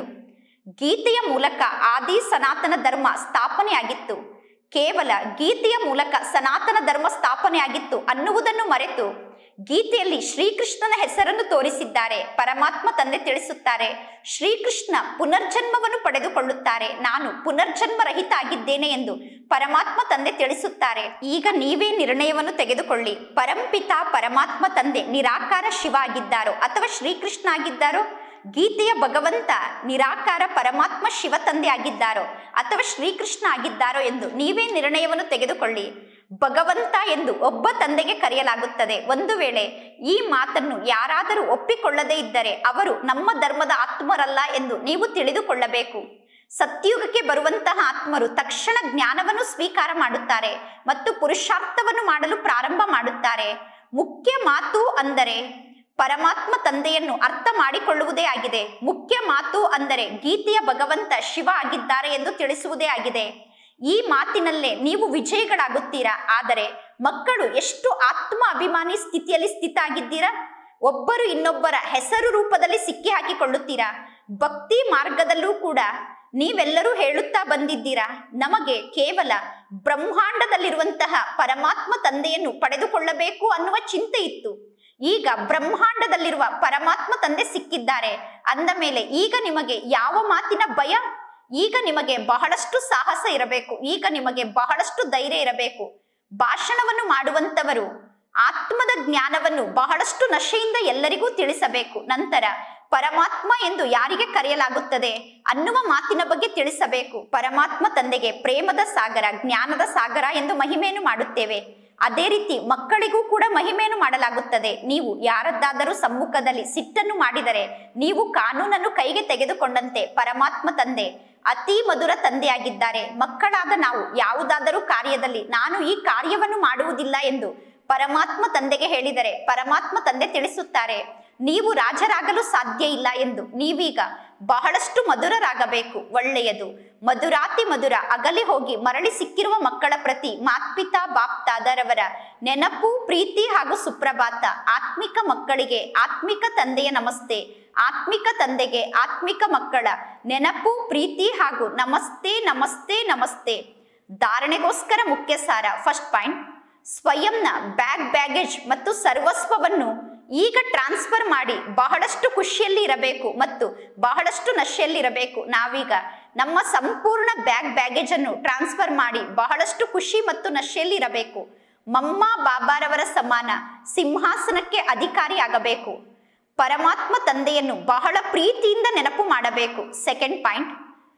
ಗೀತೆಯ ಮೂಲಕ ಆದಿ ಸನಾತನ ಧರ್ಮ ಸ್ಥಾಪನೆಯಾಗಿತ್ತು. ಕೇವಲ ಗೀತೆಯ ಮೂಲಕ ಸನಾತನ ಧರ್ಮ ಸ್ಥಾಪನೆಯಾಗಿತ್ತು ಅನ್ನುವುದನ್ನು ಮರೆತು ಗೀತೆಯಲ್ಲಿ ಶ್ರೀಕೃಷ್ಣನ ಹೆಸರನ್ನು ತೋರಿಸಿದ್ದಾರೆ. ಪರಮಾತ್ಮ ತಂದೆ ತಿಳಿಸುತ್ತಾರೆ, ಶ್ರೀಕೃಷ್ಣ ಪುನರ್ಜನ್ಮವನ್ನು ಪಡೆದುಕೊಳ್ಳುತ್ತಾರೆ. ನಾನು ಪುನರ್ಜನ್ಮ ರಹಿತ ಆಗಿದ್ದೇನೆ ಎಂದು ಪರಮಾತ್ಮ ತಂದೆ ತಿಳಿಸುತ್ತಾರೆ. ಈಗ ನೀವೇ ನಿರ್ಣಯವನ್ನು ತೆಗೆದುಕೊಳ್ಳಿ. ಪರಂಪಿತ ಪರಮಾತ್ಮ ತಂದೆ ನಿರಾಕಾರ ಶಿವ ಆಗಿದ್ದಾರೋ ಅಥವಾ ಶ್ರೀಕೃಷ್ಣ ಆಗಿದ್ದಾರೋ? ಗೀತೆಯ ಭಗವಂತ ನಿರಾಕಾರ ಪರಮಾತ್ಮ ಶಿವ ತಂದೆ ಆಗಿದ್ದಾರೋ ಅಥವಾ ಶ್ರೀಕೃಷ್ಣ ಆಗಿದ್ದಾರೋ ಎಂದು ನೀವೇ ನಿರ್ಣಯವನ್ನು ತೆಗೆದುಕೊಳ್ಳಿ. ಭಗವಂತ ಎಂದು ಒಬ್ಬ ತಂದೆಗೆ ಕರೆಯಲಾಗುತ್ತದೆ. ಒಂದು ವೇಳೆ ಈ ಮಾತನ್ನು ಯಾರಾದರೂ ಒಪ್ಪಿಕೊಳ್ಳದೇ ಇದ್ದರೆ ಅವರು ನಮ್ಮ ಧರ್ಮದ ಆತ್ಮರಲ್ಲ ಎಂದು ನೀವು ತಿಳಿದುಕೊಳ್ಳಬೇಕು. ಸತ್ಯುಗಕ್ಕೆ ಬರುವಂತಹ ಆತ್ಮರು ತಕ್ಷಣ ಜ್ಞಾನವನ್ನು ಸ್ವೀಕಾರ ಮಾಡುತ್ತಾರೆ ಮತ್ತು ಪುರುಷಾರ್ಥವನ್ನು ಮಾಡಲು ಪ್ರಾರಂಭ ಮಾಡುತ್ತಾರೆ. ಮುಖ್ಯ ಮಾತು ಅಂದರೆ ಪರಮಾತ್ಮ ತಂದೆಯನ್ನು ಅರ್ಥ ಮಾಡಿಕೊಳ್ಳುವುದೇ ಆಗಿದೆ. ಮುಖ್ಯ ಮಾತು ಅಂದರೆ ಗೀತೆಯ ಭಗವಂತ ಶಿವ ಆಗಿದ್ದಾರೆ ಎಂದು ತಿಳಿಸುವುದೇ ಆಗಿದೆ. ಈ ಮಾತಿನಲ್ಲೇ ನೀವು ವಿಜಯಿಗಳಾಗುತ್ತೀರಾ. ಆದರೆ ಮಕ್ಕಳು ಎಷ್ಟು ಆತ್ಮ ಅಭಿಮಾನಿ ಸ್ಥಿತಿಯಲ್ಲಿ ಸ್ಥಿತ ಆಗಿದ್ದೀರಾ? ಒಬ್ಬರು ಇನ್ನೊಬ್ಬರ ಹೆಸರು ರೂಪದಲ್ಲಿ ಸಿಕ್ಕಿ ಹಾಕಿಕೊಳ್ಳುತ್ತೀರಾ. ಭಕ್ತಿ ಮಾರ್ಗದಲ್ಲೂ ಕೂಡ ನೀವೆಲ್ಲರೂ ಹೇಳುತ್ತಾ ಬಂದಿದ್ದೀರಾ, ನಮಗೆ ಕೇವಲ ಬ್ರಹ್ಮಾಂಡದಲ್ಲಿರುವಂತಹ ಪರಮಾತ್ಮ ತಂದೆಯನ್ನು ಪಡೆದುಕೊಳ್ಳಬೇಕು ಅನ್ನುವ ಚಿಂತೆ ಇತ್ತು. ಈಗ ಬ್ರಹ್ಮಾಂಡದಲ್ಲಿರುವ ಪರಮಾತ್ಮ ತಂದೆ ಸಿಕ್ಕಿದ್ದಾರೆ. ಅಂದ ಮೇಲೆ ಈಗ ನಿಮಗೆ ಯಾವ ಮಾತಿನ ಭಯ? ಈಗ ನಿಮಗೆ ಬಹಳಷ್ಟು ಸಾಹಸ ಇರಬೇಕು. ಈಗ ನಿಮಗೆ ಬಹಳಷ್ಟು ಧೈರ್ಯ ಇರಬೇಕು. ಭಾಷಣವನ್ನು ಮಾಡುವಂತವರು ಆತ್ಮದ ಜ್ಞಾನವನ್ನು ಬಹಳಷ್ಟು ನಶೆಯಿಂದ ಎಲ್ಲರಿಗೂ ತಿಳಿಸಬೇಕು. ನಂತರ ಪರಮಾತ್ಮ ಎಂದು ಯಾರಿಗೆ ಕರೆಯಲಾಗುತ್ತದೆ ಅನ್ನುವ ಮಾತಿನ ಬಗ್ಗೆ ತಿಳಿಸಬೇಕು. ಪರಮಾತ್ಮ ತಂದೆಗೆ ಪ್ರೇಮದ ಸಾಗರ, ಜ್ಞಾನದ ಸಾಗರ ಎಂದು ಮಹಿಮೆಯನ್ನು ಮಾಡುತ್ತೇವೆ. ಅದೇ ರೀತಿ ಮಕ್ಕಳಿಗೂ ಕೂಡ ಮಹಿಮೆಯನ್ನು ಮಾಡಲಾಗುತ್ತದೆ. ನೀವು ಯಾರದ್ದಾದರೂ ಸಮ್ಮುಖದಲ್ಲಿ ಸಿಟ್ಟನ್ನು ಮಾಡಿದರೆ ನೀವು ಕಾನೂನನ್ನು ಕೈಗೆ ತೆಗೆದುಕೊಂಡಂತೆ. ಪರಮಾತ್ಮ ತಂದೆ ಅತಿ ಮಧುರ ತಂದೆಯಾಗಿದ್ದಾರೆ. ಮಕ್ಕಳಾದ ನಾವು ಯಾವುದಾದರೂ ಕಾರ್ಯದಲ್ಲಿ ನಾನು ಈ ಕಾರ್ಯವನ್ನು ಮಾಡುವುದಿಲ್ಲ ಎಂದು ಪರಮಾತ್ಮ ತಂದೆಗೆ ಹೇಳಿದರೆ ಪರಮಾತ್ಮ ತಂದೆ ತಿಳಿಸುತ್ತಾರೆ, ನೀವು ರಾಜರಾಗಲು ಸಾಧ್ಯ ಇಲ್ಲ ಎಂದು. ನೀವೀಗ ಬಹಳಷ್ಟು ಮಧುರರಾಗಬೇಕು. ಒಳ್ಳೆಯದು. ಮಧುರಾತಿ ಮಧುರ ಅಗಲಿ ಹೋಗಿ ಮರಳಿ ಸಿಕ್ಕಿರುವ ಮಕ್ಕಳ ಪ್ರತಿ ಮಾತ್ಪಿತಾ ಬಾಪ್ತಾದರವರ ನೆನಪು, ಪ್ರೀತಿ ಹಾಗೂ ಸುಪ್ರಭಾತ. ಆತ್ಮಿಕ ಮಕ್ಕಳಿಗೆ ಆತ್ಮಿಕ ತಂದೆಯ ನಮಸ್ತೆ. ಆತ್ಮಿಕ ತಂದೆಗೆ ಆತ್ಮಿಕ ಮಕ್ಕಳ ನೆನಪು, ಪ್ರೀತಿ ಹಾಗೂ ನಮಸ್ತೆ ನಮಸ್ತೆ ನಮಸ್ತೆ. ಧಾರಣೆಗೋಸ್ಕರ ಮುಖ್ಯ ಸಾರ. ಫಸ್ಟ್ ಪಾಯಿಂಟ್, ಸ್ವಯಂನ ಬ್ಯಾಗೇಜ್ ಮತ್ತು ಸರ್ವಸ್ವವನ್ನು ಈಗ ಟ್ರಾನ್ಸ್ಫರ್ ಮಾಡಿ ಬಹಳಷ್ಟು ಖುಷಿಯಲ್ಲಿ ಇರಬೇಕು ಮತ್ತು ಬಹಳಷ್ಟು ನಶೆಯಲ್ಲಿ ಇರಬೇಕು. ನಾವೀಗ ನಮ್ಮ ಸಂಪೂರ್ಣ ಬ್ಯಾಗೇಜ್ ಅನ್ನು ಟ್ರಾನ್ಸ್ಫರ್ ಮಾಡಿ ಬಹಳಷ್ಟು ಖುಷಿ ಮತ್ತು ನಶೆಯಲ್ಲಿ ಇರಬೇಕು. ಮಮ್ಮ ಬಾಬಾರವರ ಸಮಾನ ಸಿಂಹಾಸನಕ್ಕೆ ಅಧಿಕಾರಿಯಾಗಬೇಕು. ಪರಮಾತ್ಮ ತಂದೆಯನ್ನು ಬಹಳ ಪ್ರೀತಿಯಿಂದ ನೆನಪು ಮಾಡಬೇಕು. ಸೆಕೆಂಡ್ ಪಾಯಿಂಟ್,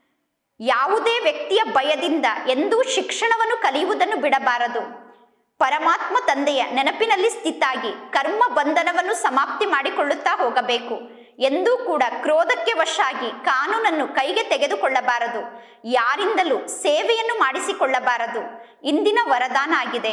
ಯಾವುದೇ ವ್ಯಕ್ತಿಯ ಭಯದಿಂದ ಎಂದೂ ಶಿಕ್ಷಣವನ್ನು ಕಲಿಯುವುದನ್ನು ಬಿಡಬಾರದು. ಪರಮಾತ್ಮ ತಂದೆಯ ನೆನಪಿನಲ್ಲಿ ಸ್ಥಿತಾಗಿ ಕರ್ಮ ಬಂಧನವನ್ನು ಸಮಾಪ್ತಿ ಮಾಡಿಕೊಳ್ಳುತ್ತಾ ಹೋಗಬೇಕು. ಎಂದೂ ಕೂಡ ಕ್ರೋಧಕ್ಕೆ ವಶಾಗಿ ಕಾನೂನನ್ನು ಕೈಗೆ ತೆಗೆದುಕೊಳ್ಳಬಾರದು. ಯಾರಿಂದಲೂ ಸೇವೆಯನ್ನು ಮಾಡಿಸಿಕೊಳ್ಳಬಾರದು. ಇಂದಿನ ವರದಾನ ಆಗಿದೆ.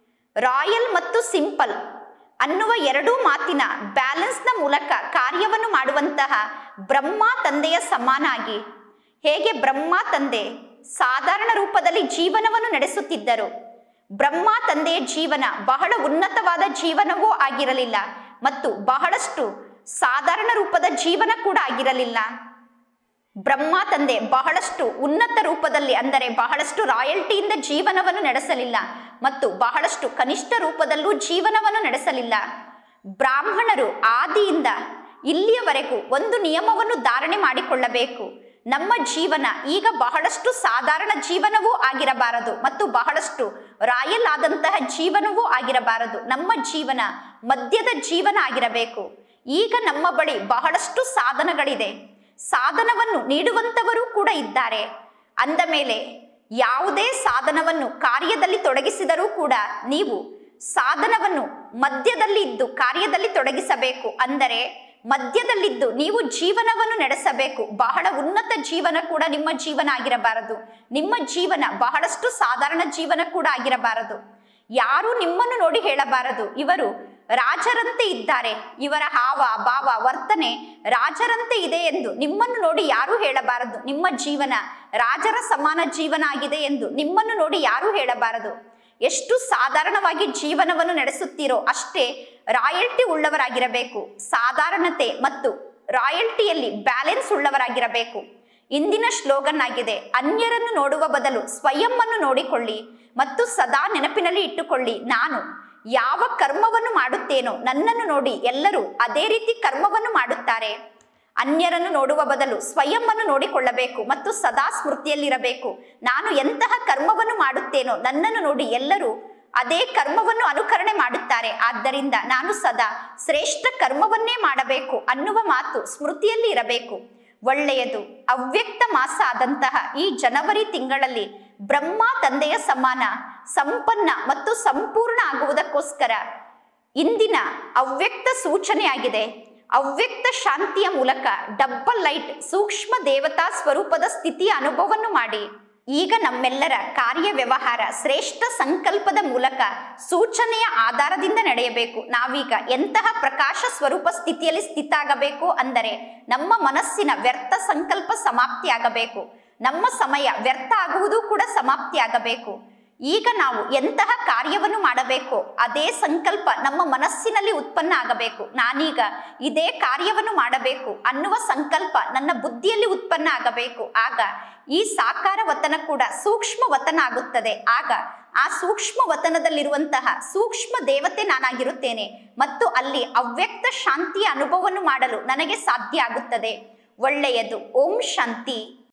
ರಾಯಲ್ ಮತ್ತು ಸಿಂಪಲ್ ಅನ್ನುವ ಎರಡೂ ಮಾತಿನ ಬ್ಯಾಲೆನ್ಸ್ನ ಮೂಲಕ ಕಾರ್ಯವನ್ನು ಮಾಡುವಂತಹ ಬ್ರಹ್ಮ ತಂದೆಯ ಸಮಾನಾಗಿ, ಹೇಗೆ ಬ್ರಹ್ಮ ತಂದೆ ಸಾಧಾರಣ ರೂಪದಲ್ಲಿ ಜೀವನವನ್ನು ನಡೆಸುತ್ತಿದ್ದರು, ಬ್ರಹ್ಮ ತಂದೆಯ ಜೀವನ ಬಹಳ ಉನ್ನತವಾದ ಜೀವನವೂ ಆಗಿರಲಿಲ್ಲ ಮತ್ತು ಬಹಳಷ್ಟು ಸಾಧಾರಣ ರೂಪದ ಜೀವನ ಕೂಡ ಆಗಿರಲಿಲ್ಲ. ಬ್ರಹ್ಮ ತಂದೆ ಬಹಳಷ್ಟು ಉನ್ನತ ರೂಪದಲ್ಲಿ ಅಂದರೆ ಬಹಳಷ್ಟು ರಾಯಲ್ಟಿಯಿಂದ ಜೀವನವನ್ನು ನಡೆಸಲಿಲ್ಲ ಮತ್ತು ಬಹಳಷ್ಟು ಕನಿಷ್ಠ ರೂಪದಲ್ಲೂ ಜೀವನವನ್ನು ನಡೆಸಲಿಲ್ಲ. ಬ್ರಾಹ್ಮಣರು ಆದಿಯಿಂದ ಇಲ್ಲಿಯವರೆಗೂ ಒಂದು ನಿಯಮವನ್ನು ಧಾರಣೆ ಮಾಡಿಕೊಳ್ಳಬೇಕು. ನಮ್ಮ ಜೀವನ ಈಗ ಬಹಳಷ್ಟು ಸಾಧಾರಣ ಜೀವನವೂ ಆಗಿರಬಾರದು ಮತ್ತು ಬಹಳಷ್ಟು ರಾಯಲ್ ಆದಂತಹ ಜೀವನವೂ ಆಗಿರಬಾರದು. ನಮ್ಮ ಜೀವನ ಮಧ್ಯದ ಜೀವನ ಆಗಿರಬೇಕು. ಈಗ ನಮ್ಮ ಬಳಿ ಬಹಳಷ್ಟು ಸಾಧನಗಳಿದೆ, ಸಾಧನವನ್ನು ನೀಡುವಂತವರು ಕೂಡ ಇದ್ದಾರೆ. ಅಂದ ಮೇಲೆ ಯಾವುದೇ ಸಾಧನವನ್ನು ಕಾರ್ಯದಲ್ಲಿ ತೊಡಗಿಸಿದರೂ ಕೂಡ ನೀವು ಸಾಧನವನ್ನು ಮಧ್ಯದಲ್ಲಿ ಇದ್ದು ಕಾರ್ಯದಲ್ಲಿ ತೊಡಗಿಸಬೇಕು. ಅಂದರೆ ಮಧ್ಯದಲ್ಲಿದ್ದು ನೀವು ಜೀವನವನ್ನು ನಡೆಸಬೇಕು. ಬಹಳ ಉನ್ನತ ಜೀವನ ಕೂಡ ನಿಮ್ಮ ಜೀವನ ಆಗಿರಬಾರದು. ನಿಮ್ಮ ಜೀವನ ಬಹಳಷ್ಟು ಸಾಧಾರಣ ಜೀವನ ಕೂಡ ಆಗಿರಬಾರದು. ಯಾರು ನಿಮ್ಮನ್ನು ನೋಡಿ ಹೇಳಬಾರದು ಇವರು ರಾಜರಂತೆ ಇದ್ದಾರೆ, ಇವರ ಹಾವ ಭಾವ ವರ್ತನೆ ರಾಜರಂತೆ ಇದೆ ಎಂದು ನಿಮ್ಮನ್ನು ನೋಡಿ ಯಾರು ಹೇಳಬಾರದು. ನಿಮ್ಮ ಜೀವನ ರಾಜರ ಸಮಾನ ಜೀವನ ಆಗಿದೆ ಎಂದು ನಿಮ್ಮನ್ನು ನೋಡಿ ಯಾರು ಹೇಳಬಾರದು. ಎಷ್ಟು ಸಾಧಾರಣವಾಗಿ ಜೀವನವನ್ನು ನಡೆಸುತ್ತೀರೋ ಅಷ್ಟೇ ರಾಯಲ್ಟಿ ಉಳ್ಳವರಾಗಿರಬೇಕು. ಸಾಧಾರಣತೆ ಮತ್ತು ರಾಯಲ್ಟಿಯಲ್ಲಿ ಬ್ಯಾಲೆನ್ಸ್ ಉಳ್ಳವರಾಗಿರಬೇಕು. ಇಂದಿನ ಸ್ಲೋಗನ್ ಆಗಿದೆ, ಅನ್ಯರನ್ನು ನೋಡುವ ಬದಲು ಸ್ವಯಂವನ್ನು ನೋಡಿಕೊಳ್ಳಿ ಮತ್ತು ಸದಾ ನೆನಪಿನಲ್ಲಿ ಇಟ್ಟುಕೊಳ್ಳಿ, ನಾನು ಯಾವ ಕರ್ಮವನ್ನು ಮಾಡುತ್ತೇನೋ ನನ್ನನ್ನು ನೋಡಿ ಎಲ್ಲರೂ ಅದೇ ರೀತಿ ಕರ್ಮವನ್ನು ಮಾಡುತ್ತಾರೆ. ಅನ್ಯರನ್ನು ನೋಡುವ ಬದಲು ಸ್ವಯಂವನ್ನು ನೋಡಿಕೊಳ್ಳಬೇಕು ಮತ್ತು ಸದಾ ಸ್ಮೃತಿಯಲ್ಲಿರಬೇಕು. ನಾನು ಎಂತಹ ಕರ್ಮವನ್ನು ಮಾಡುತ್ತೇನೋ ನನ್ನನ್ನು ನೋಡಿ ಎಲ್ಲರೂ ಅದೇ ಕರ್ಮವನ್ನು ಅನುಕರಣೆ ಮಾಡುತ್ತಾರೆ. ಆದ್ದರಿಂದ ನಾನು ಸದಾ ಶ್ರೇಷ್ಠ ಕರ್ಮವನ್ನೇ ಮಾಡಬೇಕು ಅನ್ನುವ ಮಾತು ಸ್ಮೃತಿಯಲ್ಲಿ ಇರಬೇಕು. ಒಳ್ಳೆಯದು. ಅವ್ಯಕ್ತ ಮಾಸ ಆದಂತಹ ಈ ಜನವರಿ ತಿಂಗಳಲ್ಲಿ ಬ್ರಹ್ಮ ತಂದೆಯ ಸಮಾನ ಸಂಪನ್ನ ಮತ್ತು ಸಂಪೂರ್ಣ ಆಗುವುದಕ್ಕೋಸ್ಕರ ಇಂದಿನ ಅವ್ಯಕ್ತ ಸೂಚನೆಯಾಗಿದೆ. ಅವ್ಯಕ್ತ ಶಾಂತಿಯ ಮೂಲಕ ಡಬ್ಬಲ್ ಲೈಟ್ ಸೂಕ್ಷ್ಮ ದೇವತಾ ಸ್ವರೂಪದ ಸ್ಥಿತಿಯ ಅನುಭವವನ್ನು ಮಾಡಿ. ಈಗ ನಮ್ಮೆಲ್ಲರ ಕಾರ್ಯ ವ್ಯವಹಾರ ಶ್ರೇಷ್ಠ ಸಂಕಲ್ಪದ ಮೂಲಕ ಸೂಚನೆಯ ಆಧಾರದಿಂದ ನಡೆಯಬೇಕು. ನಾವೀಗ ಎಂತಹ ಪ್ರಕಾಶ ಸ್ವರೂಪ ಸ್ಥಿತಿಯಲ್ಲಿ ಸ್ಥಿತ ಆಗಬೇಕು ಅಂದರೆ ನಮ್ಮ ಮನಸ್ಸಿನ ವ್ಯರ್ಥ ಸಂಕಲ್ಪ ಸಮಾಪ್ತಿಯಾಗಬೇಕು. ನಮ್ಮ ಸಮಯ ವ್ಯರ್ಥ ಆಗುವುದು ಕೂಡ ಸಮಾಪ್ತಿಯಾಗಬೇಕು. ಈಗ ನಾವು ಎಂತಹ ಕಾರ್ಯವನ್ನು ಮಾಡಬೇಕು ಅದೇ ಸಂಕಲ್ಪ ನಮ್ಮ ಮನಸ್ಸಿನಲ್ಲಿ ಉತ್ಪನ್ನ ಆಗಬೇಕು. ನಾನೀಗ ಇದೇ ಕಾರ್ಯವನ್ನು ಮಾಡಬೇಕು ಅನ್ನುವ ಸಂಕಲ್ಪ ನನ್ನ ಬುದ್ಧಿಯಲ್ಲಿ ಉತ್ಪನ್ನ ಆಗಬೇಕು. ಆಗ ಈ ಸಾಕಾರ ವತನ ಕೂಡ ಸೂಕ್ಷ್ಮ ವತನ ಆಗುತ್ತದೆ. ಆಗ ಆ ಸೂಕ್ಷ್ಮ ವತನದಲ್ಲಿರುವಂತಹ ಸೂಕ್ಷ್ಮ ದೇವತೆ ನಾನಾಗಿರುತ್ತೇನೆ ಮತ್ತು ಅಲ್ಲಿ ಅವ್ಯಕ್ತ ಶಾಂತಿಯ ಅನುಭವವನ್ನು ಮಾಡಲು ನನಗೆ ಸಾಧ್ಯ ಆಗುತ್ತದೆ. ಒಳ್ಳೆಯದು. ಓಂ ಶಾಂತಿ.